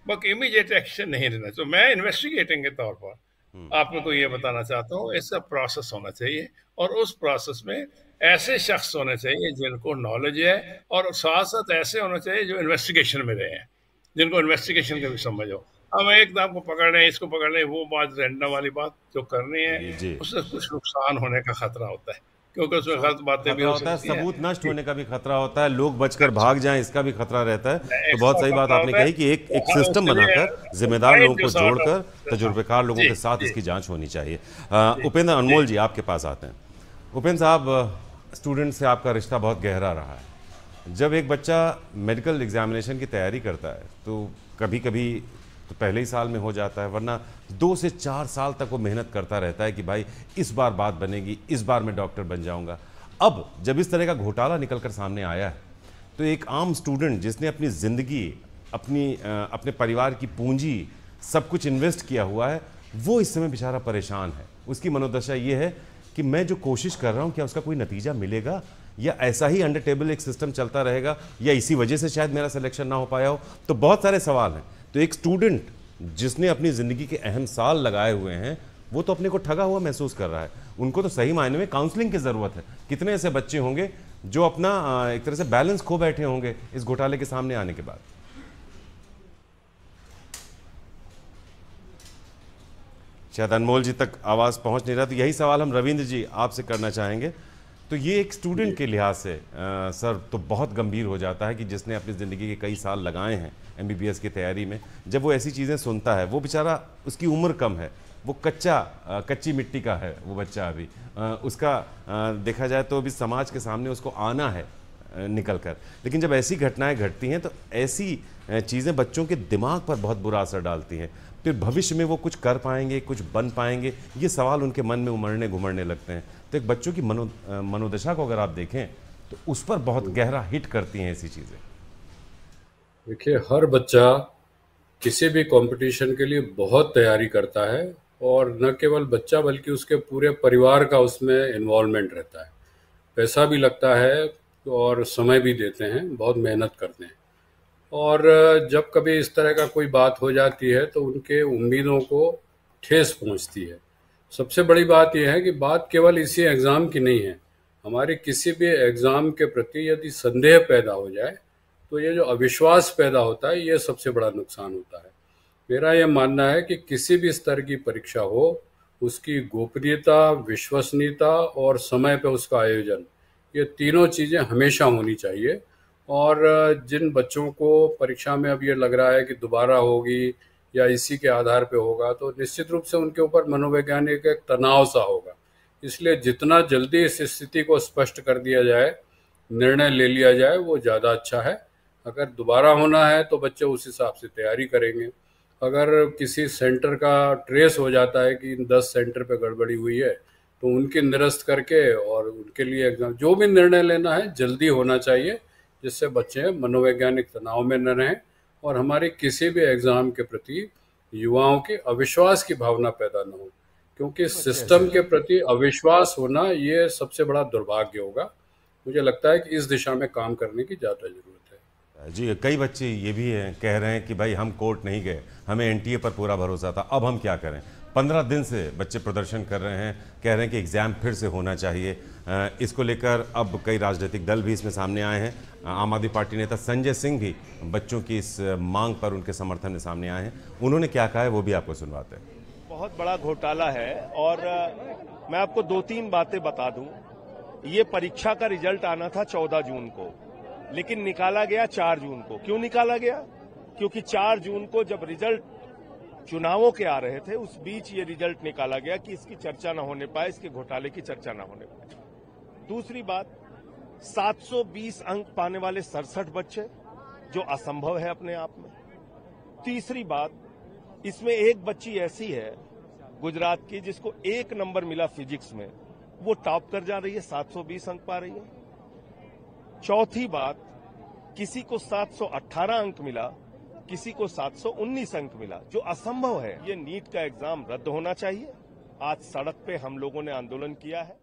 बट इमीडिएट एक्शन नहीं लेना। तो मैं इन्वेस्टिगेटिंग के तौर पर आपको को ये बताना चाहता हूँ, इसका प्रोसेस होना चाहिए और उस प्रोसेस में ऐसे शख्स होने चाहिए जिनको नॉलेज है और साथ साथ ऐसे होने चाहिए जो इन्वेस्टिगेशन में रहे हैं, जिनको इन्वेस्टिगेशन का भी समझ हो। हम एकदम को पकड़ रहे हैं, इसको पकड़ रहे हैं, वो बात रैंडम वाली बात जो करनी है उससे कुछ नुकसान होने का खतरा होता है, क्योंकि उसमें गलत बातें भी हो होता है, सकती हैं, सबूत नष्ट होने का भी खतरा होता है, लोग बचकर भाग जाएं इसका भी खतरा रहता है। तो बहुत सही बात आपने कही कि एक सिस्टम बनाकर जिम्मेदार लोगों को जोड़कर तजुर्बेकार लोगों के साथ इसकी जांच होनी चाहिए। उपेंद्र, अनमोल जी आपके पास आते हैं। उपेंद्र साहब, स्टूडेंट से आपका रिश्ता बहुत गहरा रहा है। जब एक बच्चा मेडिकल एग्जामिनेशन की तैयारी करता है तो कभी कभी तो पहले ही साल में हो जाता है, वरना 2 से 4 साल तक वो मेहनत करता रहता है कि भाई इस बार बात बनेगी, इस बार मैं डॉक्टर बन जाऊंगा। अब जब इस तरह का घोटाला निकलकर सामने आया है तो एक आम स्टूडेंट जिसने अपनी ज़िंदगी, अपने परिवार की पूंजी सब कुछ इन्वेस्ट किया हुआ है, वो इस समय बेचारा परेशान है। उसकी मनोदशा ये है कि मैं जो कोशिश कर रहा हूँ क्या उसका कोई नतीजा मिलेगा, या ऐसा ही अंडर टेबल एक सिस्टम चलता रहेगा, या इसी वजह से शायद मेरा सिलेक्शन ना हो पाया हो। तो बहुत सारे सवाल हैं। तो एक स्टूडेंट जिसने अपनी ज़िंदगी के अहम साल लगाए हुए हैं वो तो अपने को ठगा हुआ महसूस कर रहा है। उनको तो सही मायने में काउंसलिंग की ज़रूरत है। कितने ऐसे बच्चे होंगे जो अपना एक तरह से बैलेंस खो बैठे होंगे इस घोटाले के सामने आने के बाद। शायद अनमोल जी तक आवाज़ पहुंच नहीं रहा, तो यही सवाल हम रविंद्र जी आपसे करना चाहेंगे। तो ये एक स्टूडेंट के लिहाज से सर तो बहुत गंभीर हो जाता है कि जिसने अपनी ज़िंदगी के कई साल लगाए हैं MBBS की तैयारी में, जब वो ऐसी चीज़ें सुनता है, वो बेचारा, उसकी उम्र कम है, वो कच्ची मिट्टी का है वो बच्चा अभी, उसका देखा जाए तो अभी समाज के सामने उसको आना है निकल कर। लेकिन जब ऐसी घटनाएं घटती हैं तो ऐसी चीज़ें बच्चों के दिमाग पर बहुत बुरा असर डालती हैं। फिर भविष्य में वो कुछ कर पाएंगे, कुछ बन पाएंगे, ये सवाल उनके मन में उमड़ने घुमड़ने लगते हैं। तो एक बच्चों की मनोदशा को अगर आप देखें तो उस पर बहुत गहरा हिट करती हैं ऐसी चीज़ें। देखिए, हर बच्चा किसी भी कंपटीशन के लिए बहुत तैयारी करता है, और न केवल बच्चा बल्कि उसके पूरे परिवार का उसमें इन्वॉल्वमेंट रहता है। पैसा भी लगता है और समय भी देते हैं, बहुत मेहनत करते हैं। और जब कभी इस तरह का कोई बात हो जाती है तो उनके उम्मीदों को ठेस पहुंचती है। सबसे बड़ी बात यह है कि बात केवल इसी एग्ज़ाम की नहीं है। हमारे किसी भी एग्ज़ाम के प्रति यदि संदेह पैदा हो जाए तो ये जो अविश्वास पैदा होता है, ये सबसे बड़ा नुकसान होता है। मेरा यह मानना है कि किसी भी स्तर की परीक्षा हो, उसकी गोपनीयता, विश्वसनीयता और समय पर उसका आयोजन, ये तीनों चीज़ें हमेशा होनी चाहिए। और जिन बच्चों को परीक्षा में अब ये लग रहा है कि दोबारा होगी या इसी के आधार पे होगा, तो निश्चित रूप से उनके ऊपर मनोवैज्ञानिक एक तनाव सा होगा। इसलिए जितना जल्दी इस स्थिति को स्पष्ट कर दिया जाए, निर्णय ले लिया जाए, वो ज़्यादा अच्छा है। अगर दोबारा होना है तो बच्चे उस हिसाब से तैयारी करेंगे। अगर किसी सेंटर का ट्रेस हो जाता है कि इन 10 सेंटर पे गड़बड़ी हुई है, तो उनकी निरस्त करके और उनके लिए एग्जाम, जो भी निर्णय लेना है जल्दी होना चाहिए, जिससे बच्चे मनोवैज्ञानिक तनाव में न रहें और हमारे किसी भी एग्जाम के प्रति युवाओं के अविश्वास की भावना पैदा न हो। क्योंकि सिस्टम के प्रति अविश्वास होना ये सबसे बड़ा दुर्भाग्य होगा। मुझे लगता है कि इस दिशा में काम करने की ज़्यादा ज़रूरत है। जी, कई बच्चे ये भी कह रहे हैं कि भाई हम कोर्ट नहीं गए, हमें NTA पर पूरा भरोसा था, अब हम क्या करें। 15 दिन से बच्चे प्रदर्शन कर रहे हैं, कह रहे हैं कि एग्ज़ाम फिर से होना चाहिए। इसको लेकर अब कई राजनीतिक दल भी इसमें सामने आए हैं। आम आदमी पार्टी नेता संजय सिंह भी बच्चों की इस मांग पर उनके समर्थन में सामने आए हैं। उन्होंने क्या कहा है वो भी आपको सुनवाते हैं। बहुत बड़ा घोटाला है और मैं आपको 2-3 बातें बता दूं। ये परीक्षा का रिजल्ट आना था 14 जून को, लेकिन निकाला गया 4 जून को। क्यों निकाला गया? क्योंकि 4 जून को जब रिजल्ट चुनावों के आ रहे थे, उस बीच ये रिजल्ट निकाला गया कि इसकी चर्चा न होने पाए, इसके घोटाले की चर्चा न होने पाए। दूसरी बात, 720 अंक पाने वाले 67 बच्चे, जो असंभव है अपने आप में। तीसरी बात, इसमें एक बच्ची ऐसी है गुजरात की जिसको 1 नंबर मिला फिजिक्स में, वो टॉप कर जा रही है, 720 अंक पा रही है। चौथी बात, किसी को 718 अंक मिला, किसी को 719 अंक मिला, जो असंभव है। ये नीट का एग्जाम रद्द होना चाहिए। आज सड़क पे हम लोगों ने आंदोलन किया है।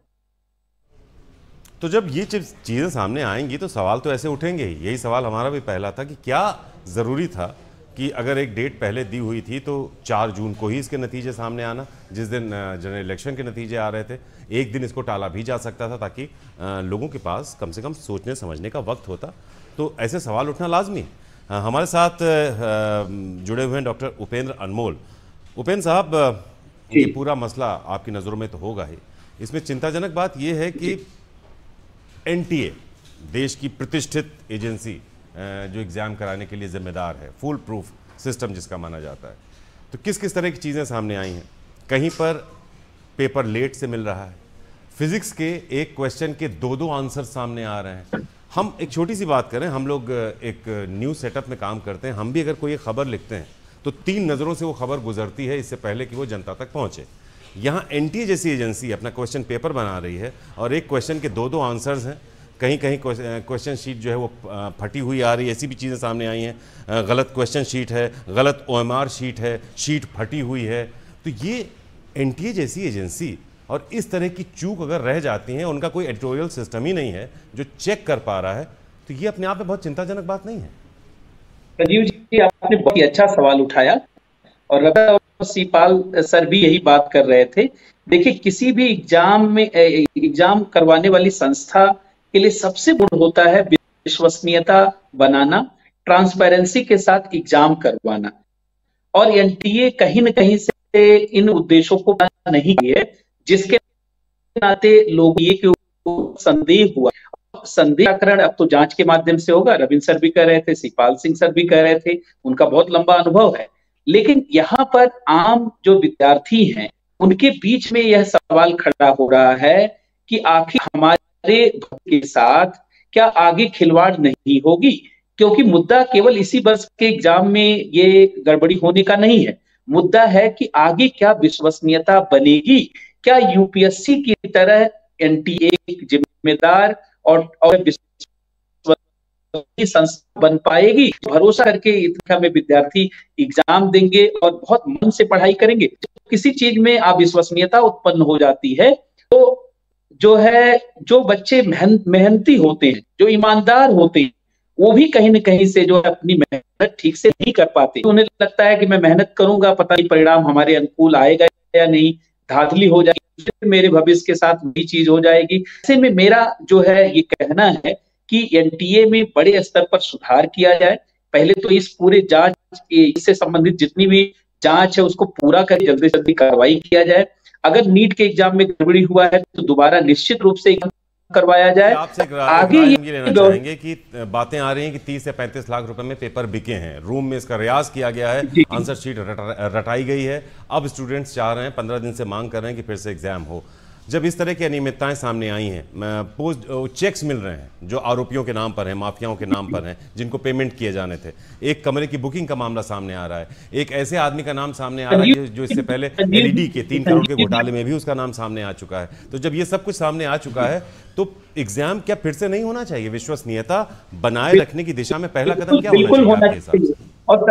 तो जब ये चीज़ें सामने आएंगी तो सवाल तो ऐसे उठेंगे ही। यही सवाल हमारा भी पहला था कि क्या ज़रूरी था कि अगर एक डेट पहले दी हुई थी तो 4 जून को ही इसके नतीजे सामने आना, जिस दिन जनरल इलेक्शन के नतीजे आ रहे थे, एक दिन इसको टाला भी जा सकता था ताकि लोगों के पास कम से कम सोचने समझने का वक्त होता। तो ऐसे सवाल उठना लाजमी है। हमारे साथ जुड़े हुए हैं डॉक्टर उपेंद्र अनमोल। उपेंद्र साहब, ये पूरा मसला आपकी नज़रों में तो होगा ही, इसमें चिंताजनक बात यह है कि एनटीए देश की प्रतिष्ठित एजेंसी जो एग्ज़ाम कराने के लिए जिम्मेदार है, फुल प्रूफ सिस्टम जिसका माना जाता है, तो किस किस तरह की चीज़ें सामने आई हैं। कहीं पर पेपर लेट से मिल रहा है, फिजिक्स के एक क्वेश्चन के 2-2 आंसर सामने आ रहे हैं। हम एक छोटी सी बात करें, हम लोग एक न्यूज़ सेटअप में काम करते हैं, हम भी अगर कोई एक खबर लिखते हैं तो 3 नज़रों से वो खबर गुजरती है इससे पहले कि वो जनता तक पहुँचे। यहाँ एनटीए जैसी एजेंसी अपना क्वेश्चन पेपर बना रही है और एक क्वेश्चन के 2-2 आंसर्स हैं, कहीं कहीं क्वेश्चन शीट जो है वो फटी हुई आ रही है, ऐसी भी चीज़ें सामने आई हैं, गलत क्वेश्चन शीट है, गलत OMR शीट है, शीट फटी हुई है। तो ये एनटीए जैसी एजेंसी और इस तरह की चूक अगर रह जाती हैं, उनका कोई एडिटोरियल सिस्टम ही नहीं है जो चेक कर पा रहा है, तो ये अपने आप में बहुत चिंताजनक बात नहीं है? संजीव जी, आपने बहुत ही अच्छा सवाल उठाया और सीपाल सर भी यही बात कर रहे थे। देखिए, किसी भी एग्जाम करवाने वाली संस्था के लिए सबसे बड़ा होता है विश्वसनीयता बनाना, ट्रांसपेरेंसी के साथ एग्जाम करवाना, और एनटीए कहीं न कहीं से इन उद्देश्यों को नहीं किए, जिसके नाते लोग ये कि संदेह हुआ। संदेहकरण अब तो जांच के माध्यम से होगा, रविंद्र सर भी कह रहे थे, शिवपाल सिंह सर भी कह रहे थे, उनका बहुत लंबा अनुभव है। लेकिन यहाँ पर आम जो विद्यार्थी हैं उनके बीच में यह सवाल खड़ा हो रहा है कि आखिर हमारे के साथ क्या आगे खिलवाड़ नहीं होगी, क्योंकि मुद्दा केवल इसी वर्ष के एग्जाम में ये गड़बड़ी होने का नहीं है। मुद्दा है कि आगे क्या विश्वसनीयता बनेगी, क्या यूपीएससी की तरह एनटीए जिम्मेदार और संस्था बन पाएगी, भरोसा करके इतना में विद्यार्थी एग्जाम देंगे और बहुत मन से पढ़ाई करेंगे। किसी चीज में अविश्वसनीयता उत्पन्न हो जाती है तो जो बच्चे मेहनती होते हैं, जो ईमानदार होते हैं, वो भी कहीं न कहीं से जो है अपनी मेहनत ठीक से नहीं कर पाते। तो उन्हें लगता है कि मैं मेहनत करूंगा, पता नहीं परिणाम हमारे अनुकूल आएगा या नहीं, धांधली हो जाएगी, फिर मेरे भविष्य के साथ वही चीज हो जाएगी। ऐसे में मेरा जो है ये कहना है कि एनटीए में बड़े स्तर पर सुधार किया जाए। पहले तो इस पूरे जांच, इससे संबंधित जितनी भी जांच है उसको पूरा कर जल्दी से जल्दी कार्रवाई किया जाए। अगर नीट के एग्जाम में गड़बड़ी हुआ है तो दोबारा निश्चित रूप से करवाया जाए। आपसे आगे ये लेना चाहेंगे कि बातें आ रही हैं कि 30 से 35 लाख रुपए में पेपर बिके हैं, रूम में इसका रियाज किया गया है, आंसर शीट रटाई गई है, अब स्टूडेंट्स चाह रहे हैं, 15 दिन से मांग कर रहे हैं कि फिर से एग्जाम हो। जब इस तरह की अनियमितताएं सामने आई हैं, पोस्ट चेक्स मिल रहे हैं जो आरोपियों के नाम पर हैं, माफियाओं के नाम पर हैं, जिनको पेमेंट किए जाने थे, एक कमरे की बुकिंग का मामला सामने आ रहा है, एक ऐसे आदमी का नाम सामने आ रहा है जो इससे पहले एलईडी के 3 करोड़ के घोटाले में भी उसका नाम सामने आ चुका है। तो जब ये सब कुछ सामने आ चुका है तो एग्जाम क्या फिर से नहीं होना चाहिए? विश्वसनीयता बनाए रखने की दिशा में पहला कदम क्या होना चाहिए? और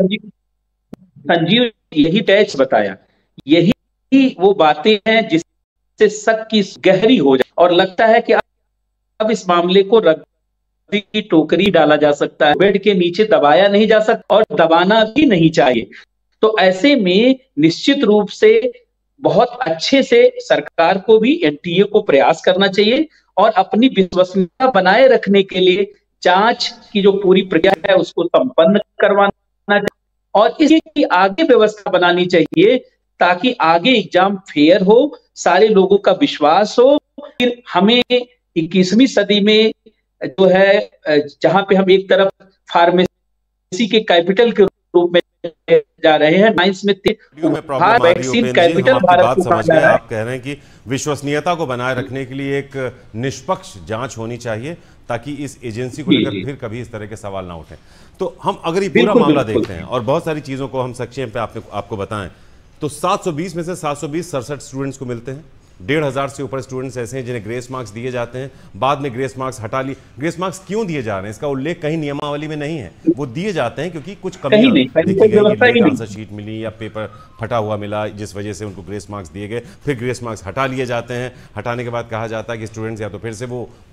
संजीव यही टैक्स बताया, यही वो बातें हैं जिस से शक की गहरी हो जाए और लगता है कि अब इस मामले को रद्दी की टोकरी डाला जा सकता है, बेड के नीचे दबाया नहीं जा सकता और दबाना भी नहीं चाहिए। तो ऐसे में निश्चित रूप से बहुत अच्छे से सरकार को भी एनटीए को प्रयास करना चाहिए और अपनी विश्वसनीयता बनाए रखने के लिए जांच की जो पूरी प्रक्रिया है उसको संपन्न करवाना चाहिए और इसकी आगे व्यवस्था बनानी चाहिए ताकि आगे एग्जाम फेयर हो, सारे लोगों का विश्वास हो। फिर हमें 21वीं सदी में जो है जहां पे हम एक तरफ फार्मेसी के कैपिटल के रूप में जा रहे हैं, साइंस में वैक्सीन कैपिटल भारत को समझ गए। आप कह रहे हैं कि विश्वसनीयता को बनाए रखने के लिए एक निष्पक्ष जांच होनी चाहिए ताकि इस एजेंसी को लेकर फिर कभी इस तरह के सवाल ना उठे। तो हम अगर ये पूरा मामला देखते हैं और बहुत सारी चीजों को हम संक्षेप में आपको बताएं तो 720 में से 720 67 स्टूडेंट्स को मिलते हैं। 1500 से ऊपर स्टूडेंट्स ऐसे हैं जिन्हें ग्रेस मार्क्स दिए जाते हैं, बाद में ग्रेस मार्क्स हटा लिए। ग्रेस मार्क्स क्यों दिए जा रहे हैं इसका उल्लेख कहीं नियमावली में नहीं है, वो दिए जाते हैं क्योंकि कुछ कमियां देखी गई, आंसर शीट मिली या पेपर फटा हुआ मिला जिस वजह से उनको ग्रेस मार्क्स दिए गए, फिर ग्रेस मार्क्स हटा लिए जाते हैं। हटाने के बाद कहा जाता है कि स्टूडेंट्स या तो फिर से वो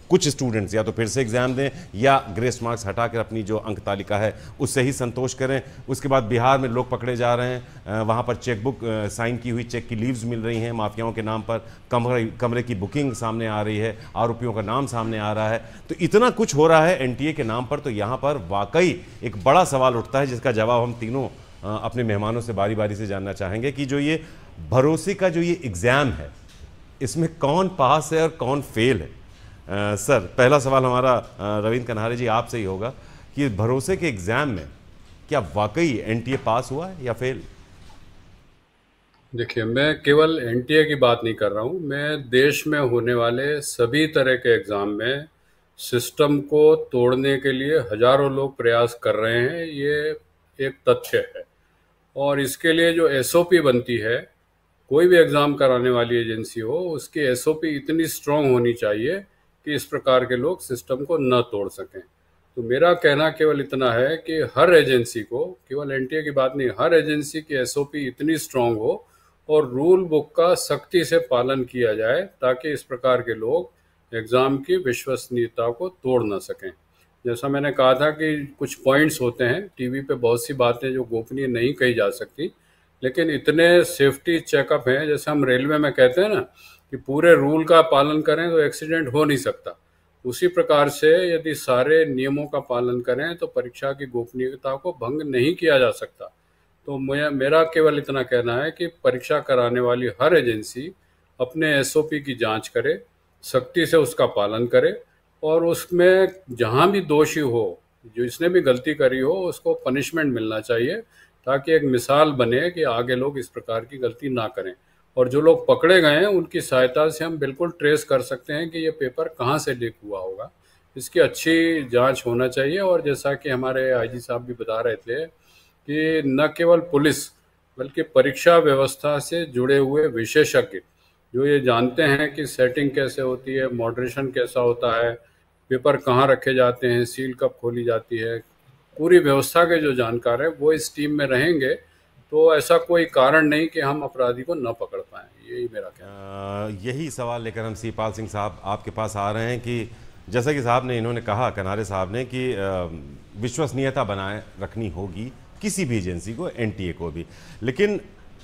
कुछ स्टूडेंट्स या तो फिर से एग्जाम दें या ग्रेस मार्क्स हटाकर अपनी जो अंक तालिका है उससे ही संतोष करें। उसके बाद बिहार में लोग पकड़े जा रहे हैं, वहाँ पर चेकबुक साइन की हुई चेक की लीव्स मिल रही हैं माफियाओं के नाम पर, कमरे की बुकिंग सामने आ रही है, आरोपियों का नाम सामने आ रहा है। तो इतना कुछ हो रहा है एनटीए के नाम पर, तो यहाँ पर वाकई एक बड़ा सवाल उठता है जिसका जवाब हम तीनों अपने मेहमानों से बारी बारी से जानना चाहेंगे कि जो ये भरोसे का जो ये एग्ज़ाम है इसमें कौन पास है और कौन फेल है। सर, पहला सवाल हमारा रविंद्र कन्हारे जी आपसे ही होगा कि भरोसे के एग्ज़ाम में क्या वाकई एनटीए पास हुआ है या फेल? देखिए, मैं केवल एनटीए की बात नहीं कर रहा हूँ, मैं देश में होने वाले सभी तरह के एग्ज़ाम में सिस्टम को तोड़ने के लिए हजारों लोग प्रयास कर रहे हैं, ये एक तथ्य है। और इसके लिए जो एसओपी बनती है, कोई भी एग्ज़ाम कराने वाली एजेंसी हो, उसकी एसओपी इतनी स्ट्रांग होनी चाहिए कि इस प्रकार के लोग सिस्टम को न तोड़ सकें। तो मेरा कहना केवल इतना है कि हर एजेंसी को, केवल एनटीए की बात नहीं, हर एजेंसी की एसओपी इतनी स्ट्रांग हो और रूल बुक का सख्ती से पालन किया जाए ताकि इस प्रकार के लोग एग्ज़ाम की विश्वसनीयता को तोड़ ना सकें। जैसा मैंने कहा था कि कुछ पॉइंट्स होते हैं, टीवी पे बहुत सी बातें जो गोपनीय नहीं कही जा सकती, लेकिन इतने सेफ्टी चेकअप हैं, जैसे हम रेलवे में कहते हैं ना कि पूरे रूल का पालन करें तो एक्सीडेंट हो नहीं सकता, उसी प्रकार से यदि सारे नियमों का पालन करें तो परीक्षा की गोपनीयता को भंग नहीं किया जा सकता। तो मेरा केवल इतना कहना है कि परीक्षा कराने वाली हर एजेंसी अपने एसओपी की जांच करे, सख्ती से उसका पालन करे और उसमें जहां भी दोषी हो, जो इसने भी गलती करी हो, उसको पनिशमेंट मिलना चाहिए ताकि एक मिसाल बने कि आगे लोग इस प्रकार की गलती ना करें। और जो लोग पकड़े गए हैं उनकी सहायता से हम बिल्कुल ट्रेस कर सकते हैं कि ये पेपर कहाँ से लीक हुआ होगा, इसकी अच्छी जांच होना चाहिए। और जैसा कि हमारे आईजी साहब भी बता रहे थे कि न केवल पुलिस बल्कि परीक्षा व्यवस्था से जुड़े हुए विशेषज्ञ जो ये जानते हैं कि सेटिंग कैसे होती है, मॉडरेशन कैसा होता है, पेपर कहाँ रखे जाते हैं, सील कब खोली जाती है, पूरी व्यवस्था के जो जानकार है वो इस टीम में रहेंगे तो ऐसा कोई कारण नहीं कि हम अपराधी को न पकड़ पाएं। यही मेरा कहना है। यही सवाल लेकर हम सीपाल सिंह साहब आपके पास आ रहे हैं कि जैसा कि साहब ने, इन्होंने कहा, कन्हारे साहब ने, कि विश्वसनीयता बनाए रखनी होगी किसी भी एजेंसी को, एनटीए को भी, लेकिन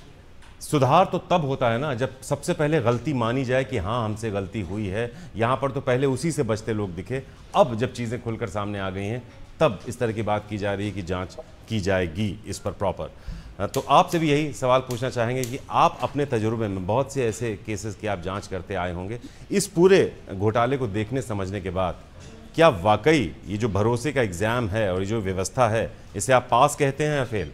सुधार तो तब होता है ना जब सबसे पहले गलती मानी जाए कि हाँ हमसे गलती हुई है। यहाँ पर तो पहले उसी से बचते लोग दिखे, अब जब चीज़ें खुलकर सामने आ गई हैं तब इस तरह की बात की जा रही है कि जांच की जाएगी इस पर प्रॉपर। तो आपसे भी यही सवाल पूछना चाहेंगे कि आप अपने तजुर्बे में बहुत से ऐसे केसेस की आप जांच करते आए होंगे, इस पूरे घोटाले को देखने समझने के बाद क्या वाकई ये जो भरोसे का एग्ज़ाम है और ये जो व्यवस्था है, इसे आप पास कहते हैं या फेल?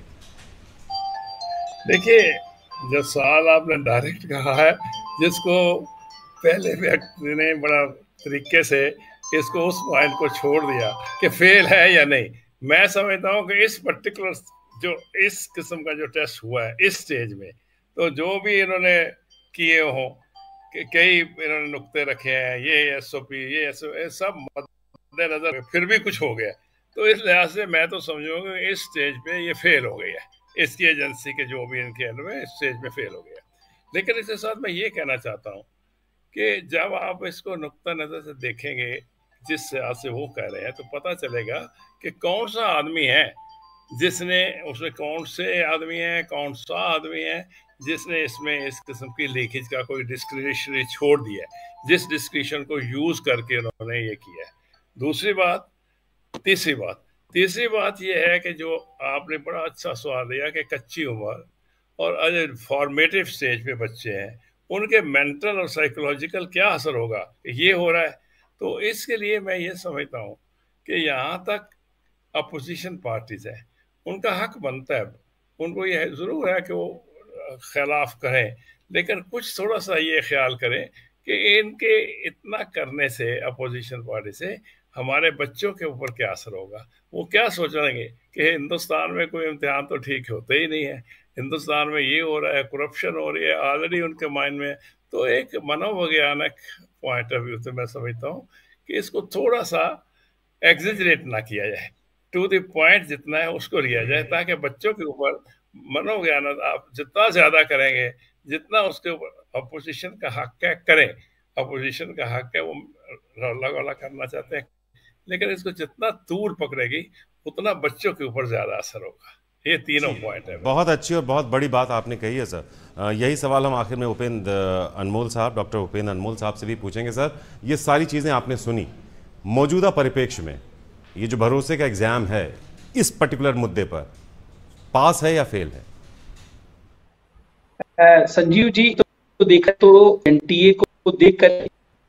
देखिए, जो सवाल आपने डायरेक्ट कहा है, जिसको पहले व्यक्ति ने बड़ा तरीके से इसको उस पॉइंट को छोड़ दिया कि फेल है या नहीं, मैं समझता हूँ कि इस पर्टिकुलर जो इस किस्म का जो टेस्ट हुआ है इस स्टेज में, तो जो भी इन्होंने किए हों कि कई इन्होंने नुक्ते रखे हैं, ये एसओपी, ये सब मद्देनजर फिर भी कुछ हो गया, तो इस लिहाज से मैं तो समझूंगा कि इस स्टेज पे ये फेल हो गई है, इसकी एजेंसी के जो भी इनके अंदर में स्टेज में फेल हो गया। लेकिन इसके साथ मैं ये कहना चाहता हूँ कि जब आप इसको नुक्ता नज़र से देखेंगे जिस हिसाब से वो कह रहे हैं, तो पता चलेगा कि कौन सा आदमी है जिसने, उसमें कौन से आदमी है, कौन सा आदमी है जिसने इसमें इस किस्म की लीकेज का कोई डिस्क्रिशन छोड़ दिया है, जिस डिस्क्रिशन को यूज करके उन्होंने ये किया है। दूसरी बात, तीसरी बात यह है कि जो आपने बड़ा अच्छा सवाल दिया कि कच्ची उम्र और फॉर्मेटिव स्टेज पे बच्चे हैं, उनके मेंटल और साइकोलॉजिकल क्या असर होगा, ये हो रहा है। तो इसके लिए मैं ये समझता हूँ कि यहाँ तक अपोजिशन पार्टीज है, उनका हक बनता है, उनको यह ज़रूर है कि वो खिलाफ करें, लेकिन कुछ थोड़ा सा ये ख्याल करें कि इनके इतना करने से, अपोजिशन पार्टी से, हमारे बच्चों के ऊपर क्या असर होगा। वो क्या सोचेंगे कि हिंदुस्तान में कोई इम्तिहान तो ठीक होते ही नहीं है, हिंदुस्तान में ये हो रहा है, करप्शन हो रही है, ऑलरेडी उनके माइंड में। तो एक मनोवैज्ञानिक पॉइंट ऑफ व्यू से मैं समझता हूँ कि इसको थोड़ा सा एग्जेजरेट ना किया जाए, टू द पॉइंट जितना है उसको लिया जाए, ताकि बच्चों के ऊपर मनोज्ञान आप जितना ज़्यादा करेंगे, जितना उसके ऊपर अपोजिशन का हक है करें, अपोजिशन का हक है वो रौला गौला करना चाहते हैं, लेकिन इसको जितना दूर पकड़ेगी उतना बच्चों के ऊपर ज्यादा असर होगा। ये तीनों पॉइंट है। बहुत अच्छी और बहुत बड़ी बात आपने कही है सर। यही सवाल हम आखिर में उपेंद्र अनमोल साहब, डॉक्टर उपेंद्र अनमोल साहब से भी पूछेंगे। सर, ये सारी चीज़ें आपने सुनी, मौजूदा परिप्रेक्ष्य में ये जो भरोसे का एग्जाम है इस पर्टिकुलर मुद्दे पर पास है या फेल है? संजीव जी, तो देखा तो एनटीए को देखकर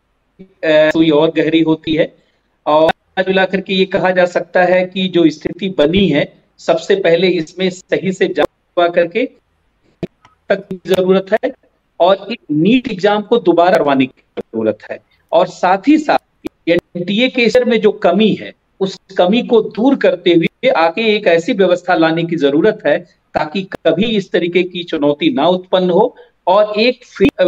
सुई और गहरी होती है, और मिला करके ये कहा जा सकता है कि जो स्थिति बनी है, सबसे पहले इसमें सही से जांच करके तक की जरूरत है, और एक नीट एग्जाम को दोबारा करवाने की जरूरत है, और साथ ही साथ एनटीए के स्तर में जो कमी है उस कमी को दूर करते हुए आगे एक ऐसी व्यवस्था लाने की जरूरत है ताकि कभी इस तरीके की चुनौती ना उत्पन्न हो, और एक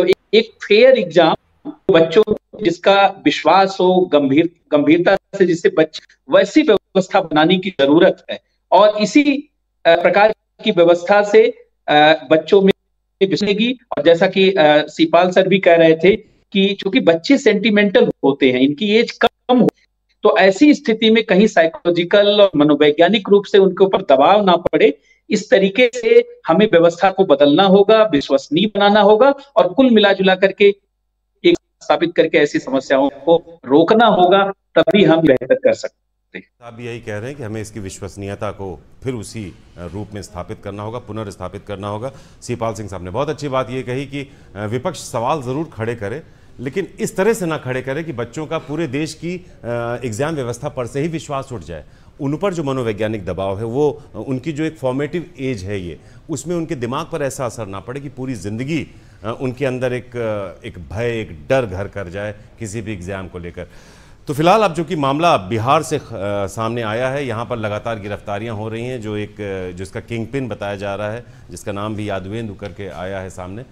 फेयर एग्जाम बच्चों जिसका विश्वास हो, गंभीरता से जिससे बच्चे, वैसी व्यवस्था बनाने की जरूरत है। और इसी प्रकार की व्यवस्था से बच्चों में बिसरेगी। और जैसा कि सीपाल सर भी कह रहे थे कि चूंकि बच्चे सेंटिमेंटल होते हैं, इनकी एज कम हो, तो ऐसी स्थिति में कहीं साइकोलॉजिकल और मनोवैज्ञानिक रूप से उनके ऊपर दबाव ना पड़े, इस तरीके से हमें व्यवस्था को बदलना होगा, विश्वसनीय बनाना होगा, और कुल मिलाजुला करके एक स्थापित करके ऐसी समस्याओं को रोकना होगा, तभी हम बेहतर कर सकते हैं। आप भी यही कह रहे हैं कि हमें इसकी विश्वसनीयता को फिर उसी रूप में स्थापित करना होगा, पुनर्स्थापित करना होगा। सीपाल सिंह साहब ने बहुत अच्छी बात ये कही कि विपक्ष सवाल ज़रूर खड़े करे, लेकिन इस तरह से ना खड़े करे कि बच्चों का पूरे देश की एग्ज़ाम व्यवस्था पर से ही विश्वास उठ जाए। उन पर जो मनोवैज्ञानिक दबाव है, वो उनकी जो एक फॉर्मेटिव एज है ये, उसमें उनके दिमाग पर ऐसा असर ना पड़े कि पूरी ज़िंदगी उनके अंदर एक भय, एक डर घर कर जाए किसी भी एग्ज़ाम को लेकर। तो फिलहाल अब जो कि मामला बिहार से सामने आया है, यहाँ पर लगातार गिरफ्तारियाँ हो रही हैं। जिसका किंग पिन बताया जा रहा है, जिसका नाम भी यादवेंदु करके आया है सामने,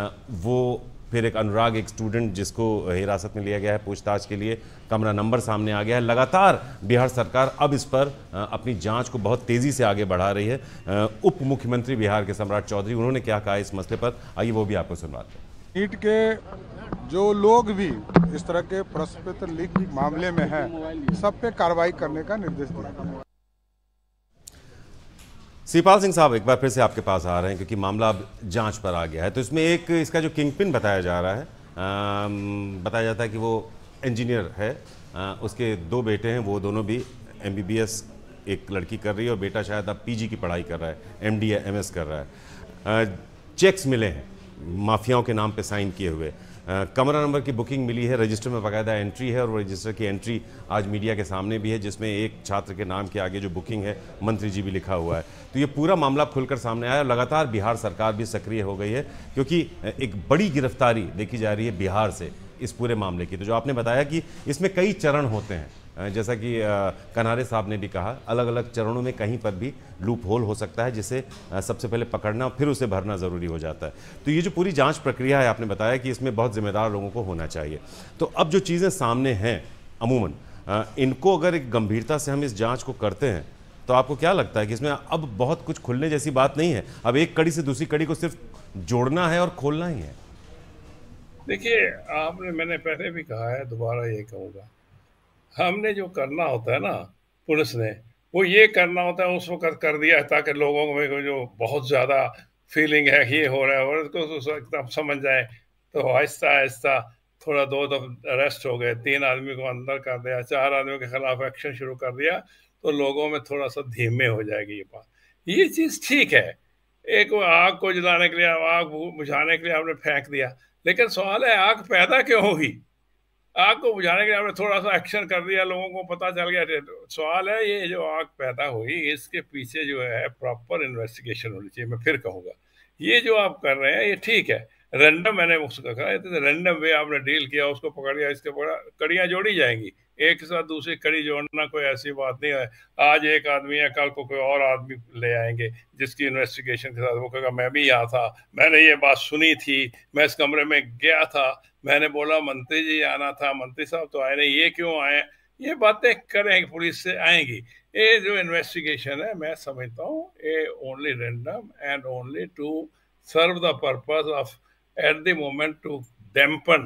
वो फिर एक अनुराग, एक स्टूडेंट जिसको हिरासत में लिया गया है पूछताछ के लिए, कमरा नंबर सामने आ गया है। लगातार बिहार सरकार अब इस पर अपनी जांच को बहुत तेज़ी से आगे बढ़ा रही है। उप मुख्यमंत्री बिहार के सम्राट चौधरी, उन्होंने क्या कहा इस मसले पर, आइए वो भी आपको सुनवाते हैं। नीट के जो लोग भी इस तरह के प्रश्न पत्र लीक मामले में हैं, सब पे कार्रवाई करने का निर्देश दिया। सीपाल सिंह साहब, एक बार फिर से आपके पास आ रहे हैं क्योंकि मामला अब जांच पर आ गया है। तो इसमें एक इसका जो किंग पिन बताया जा रहा है, बताया जाता है कि वो इंजीनियर है, उसके 2 बेटे हैं, वो दोनों भी MBBS एक लड़की कर रही है और बेटा शायद अब PG की पढ़ाई कर रहा है, MD या MS कर रहा है। चेक्स मिले हैं माफियाओं के नाम पे साइन किए हुए, कमरा नंबर की बुकिंग मिली है, रजिस्टर में बाकायदा एंट्री है, और वो रजिस्टर की एंट्री आज मीडिया के सामने भी है, जिसमें एक छात्र के नाम के आगे जो बुकिंग है मंत्री जी भी लिखा हुआ है। तो ये पूरा मामला खुलकर सामने आया और लगातार बिहार सरकार भी सक्रिय हो गई है क्योंकि एक बड़ी गिरफ्तारी देखी जा रही है बिहार से इस पूरे मामले की। तो जो आपने बताया कि इसमें कई चरण होते हैं, जैसा कि कन्हारे साहब ने भी कहा, अलग अलग चरणों में कहीं पर भी लूप होल हो सकता है, जिसे सबसे पहले पकड़ना फिर उसे भरना ज़रूरी हो जाता है। तो ये जो पूरी जांच प्रक्रिया है, आपने बताया कि इसमें बहुत जिम्मेदार लोगों को होना चाहिए। तो अब जो चीज़ें सामने हैं अमूमन, इनको अगर एक गंभीरता से हम इस जाँच को करते हैं तो आपको क्या लगता है कि इसमें अब बहुत कुछ खुलने जैसी बात नहीं है? अब एक कड़ी से दूसरी कड़ी को सिर्फ जोड़ना है और खोलना ही है। देखिए, मैंने पहले भी कहा है, दोबारा ये कहूँगा, हमने जो करना होता है ना, पुलिस ने वो ये करना होता है, उस वक्त कर दिया है ताकि लोगों में जो बहुत ज़्यादा फीलिंग है ये हो रहा है और उसको एकदम समझ जाए। तो आहिस्ता आहिस्ता थोड़ा 2 दफा अरेस्ट हो गए, 3 आदमी को अंदर कर दिया, 4 आदमियों के खिलाफ एक्शन शुरू कर दिया, तो लोगों में थोड़ा सा धीमे हो जाएगी ये बात। ये चीज़ ठीक है, एक आग को जलाने के लिए, आग बुझाने के लिए आपने फेंक दिया, लेकिन सवाल है आग पैदा क्यों होगी? आग को बुझाने के लिए आपने थोड़ा सा एक्शन कर दिया, लोगों को पता चल गया। सवाल है ये जो आग पैदा हुई, इसके पीछे जो है प्रॉपर इन्वेस्टिगेशन होनी चाहिए। मैं फिर कहूँगा, ये जो आप कर रहे हैं ये ठीक है, रैंडम, मैंने उसका कहा रैंडम वे आपने डील किया, उसको पकड़ लिया, इसके पकड़ा, कड़ियाँ जोड़ी जाएंगी, एक के साथ दूसरी कड़ी जोड़ना कोई ऐसी बात नहीं है। आज एक आदमी है, कल को कोई और आदमी ले आएंगे जिसकी इन्वेस्टिगेशन के साथ वो कहेगा मैं भी यहाँ था, मैंने ये बात सुनी थी, मैं इस कमरे में गया था, मैंने बोला मंत्री जी आना था, मंत्री साहब तो आए नहीं, ये क्यों आए? ये बातें करेंगे, पुलिस से आएंगी। ये जो इन्वेस्टिगेशन है, मैं समझता हूँ ये only random and only to serve the purpose of at the moment to dampen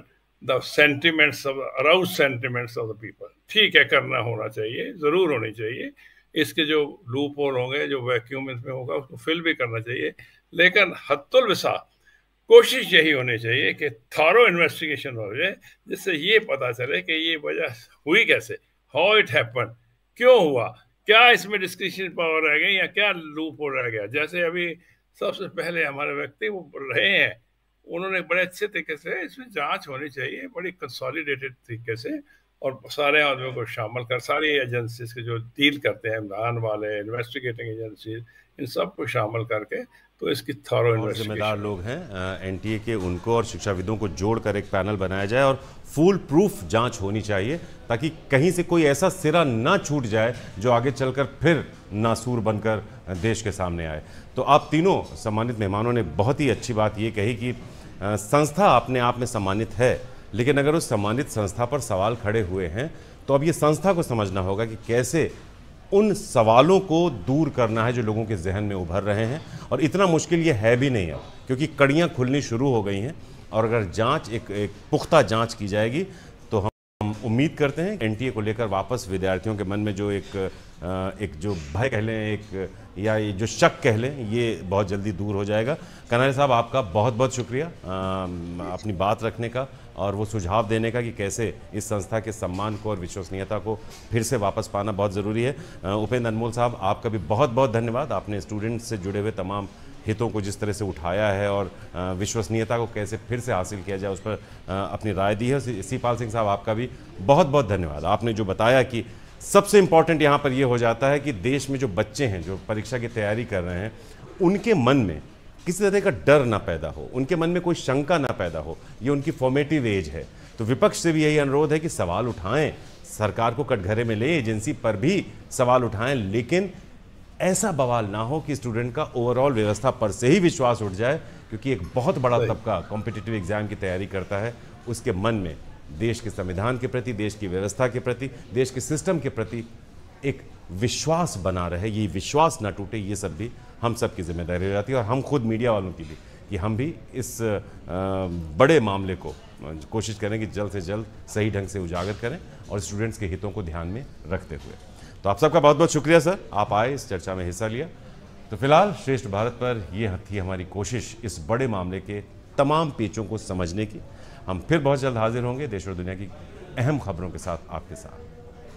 the sentiments of arouse sentiments of the people. ठीक है, करना होना चाहिए, जरूर होनी चाहिए। इसके जो लूप होल होंगे, जो वैक्यूम इसमें होगा, उसको फिल भी करना चाहिए, लेकिन हद्दुल विसा कोशिश यही होनी चाहिए कि थारो इन्वेस्टिगेशन हो जाए, जिससे ये पता चले कि ये वजह हुई कैसे, हाउ इट हैपन, क्यों हुआ, क्या इसमें डिस्क्रिप्शन पावर रह गई या क्या लूप होल रह गया। जैसे अभी सबसे पहले हमारे व्यक्ति वो रहे हैं, उन्होंने बड़े अच्छे तरीके से इसमें जांच होनी चाहिए, बड़ी कंसोलिडेटेड तरीके से, और सारे आदमियों को शामिल कर, सारी एजेंसीज के जो डील करते हैं, इमरान वाले, इन्वेस्टिगेटिंग एजेंसीज, इन सब को शामिल करके तो इसकी थॉरो और इन्वेस्टिगेशन। जिम्मेदार लोग हैं एनटीए के, उनको और शिक्षाविदों को जोड़कर एक पैनल बनाया जाए और फुल प्रूफ जांच होनी चाहिए, ताकि कहीं से कोई ऐसा सिरा ना छूट जाए जो आगे चलकर फिर नासूर बनकर देश के सामने आए। तो आप तीनों सम्मानित मेहमानों ने बहुत ही अच्छी बात ये कही कि संस्था अपने आप में सम्मानित है, लेकिन अगर उस सम्मानित संस्था पर सवाल खड़े हुए हैं तो अब ये संस्था को समझना होगा कि कैसे उन सवालों को दूर करना है जो लोगों के जहन में उभर रहे हैं। और इतना मुश्किल ये है भी नहीं अब, क्योंकि कड़ियाँ खुलनी शुरू हो गई हैं, और अगर जांच एक पुख्ता जांच की जाएगी तो हम उम्मीद करते हैं एनटीए को लेकर वापस विद्यार्थियों के मन में जो एक जो भय कह लें, एक या ये जो शक कह लें, ये बहुत जल्दी दूर हो जाएगा। कन्हारे साहब, आपका बहुत बहुत शुक्रिया अपनी बात रखने का और वो सुझाव देने का कि कैसे इस संस्था के सम्मान को और विश्वसनीयता को फिर से वापस पाना बहुत ज़रूरी है। उपेंद्र अनमोल साहब, आपका भी बहुत बहुत धन्यवाद। आपने स्टूडेंट्स से जुड़े हुए तमाम हितों को जिस तरह से उठाया है और विश्वसनीयता को कैसे फिर से हासिल किया जाए उस पर अपनी राय दी है। सी-पाल सिंह साहब, आपका भी बहुत बहुत धन्यवाद। आपने जो बताया कि सबसे इम्पॉर्टेंट यहाँ पर यह हो जाता है कि देश में जो बच्चे हैं जो परीक्षा की तैयारी कर रहे हैं, उनके मन में किसी तरह का डर ना पैदा हो, उनके मन में कोई शंका ना पैदा हो। ये उनकी फॉर्मेटिव एज है। तो विपक्ष से भी यही अनुरोध है कि सवाल उठाएं, सरकार को कटघरे में लें, एजेंसी पर भी सवाल उठाएं, लेकिन ऐसा बवाल ना हो कि स्टूडेंट का ओवरऑल व्यवस्था पर से ही विश्वास उठ जाए, क्योंकि एक बहुत बड़ा तबका कॉम्पिटिटिव एग्जाम की तैयारी करता है, उसके मन में देश के संविधान के प्रति, देश की व्यवस्था के प्रति, देश के सिस्टम के प्रति एक विश्वास बना रहे, ये विश्वास ना टूटे, ये सब भी हम सब की जिम्मेदारी रहती है। और हम खुद मीडिया वालों की भी, कि हम भी इस बड़े मामले को कोशिश करें कि जल्द से जल्द सही ढंग से उजागर करें और स्टूडेंट्स के हितों को ध्यान में रखते हुए। तो आप सबका बहुत बहुत शुक्रिया सर, आप आए, इस चर्चा में हिस्सा लिया। तो फिलहाल श्रेष्ठ भारत पर यह थी हमारी कोशिश इस बड़े मामले के तमाम पेचों को समझने की। हम फिर बहुत जल्द हाजिर होंगे देश और दुनिया की अहम खबरों के साथ आपके साथ।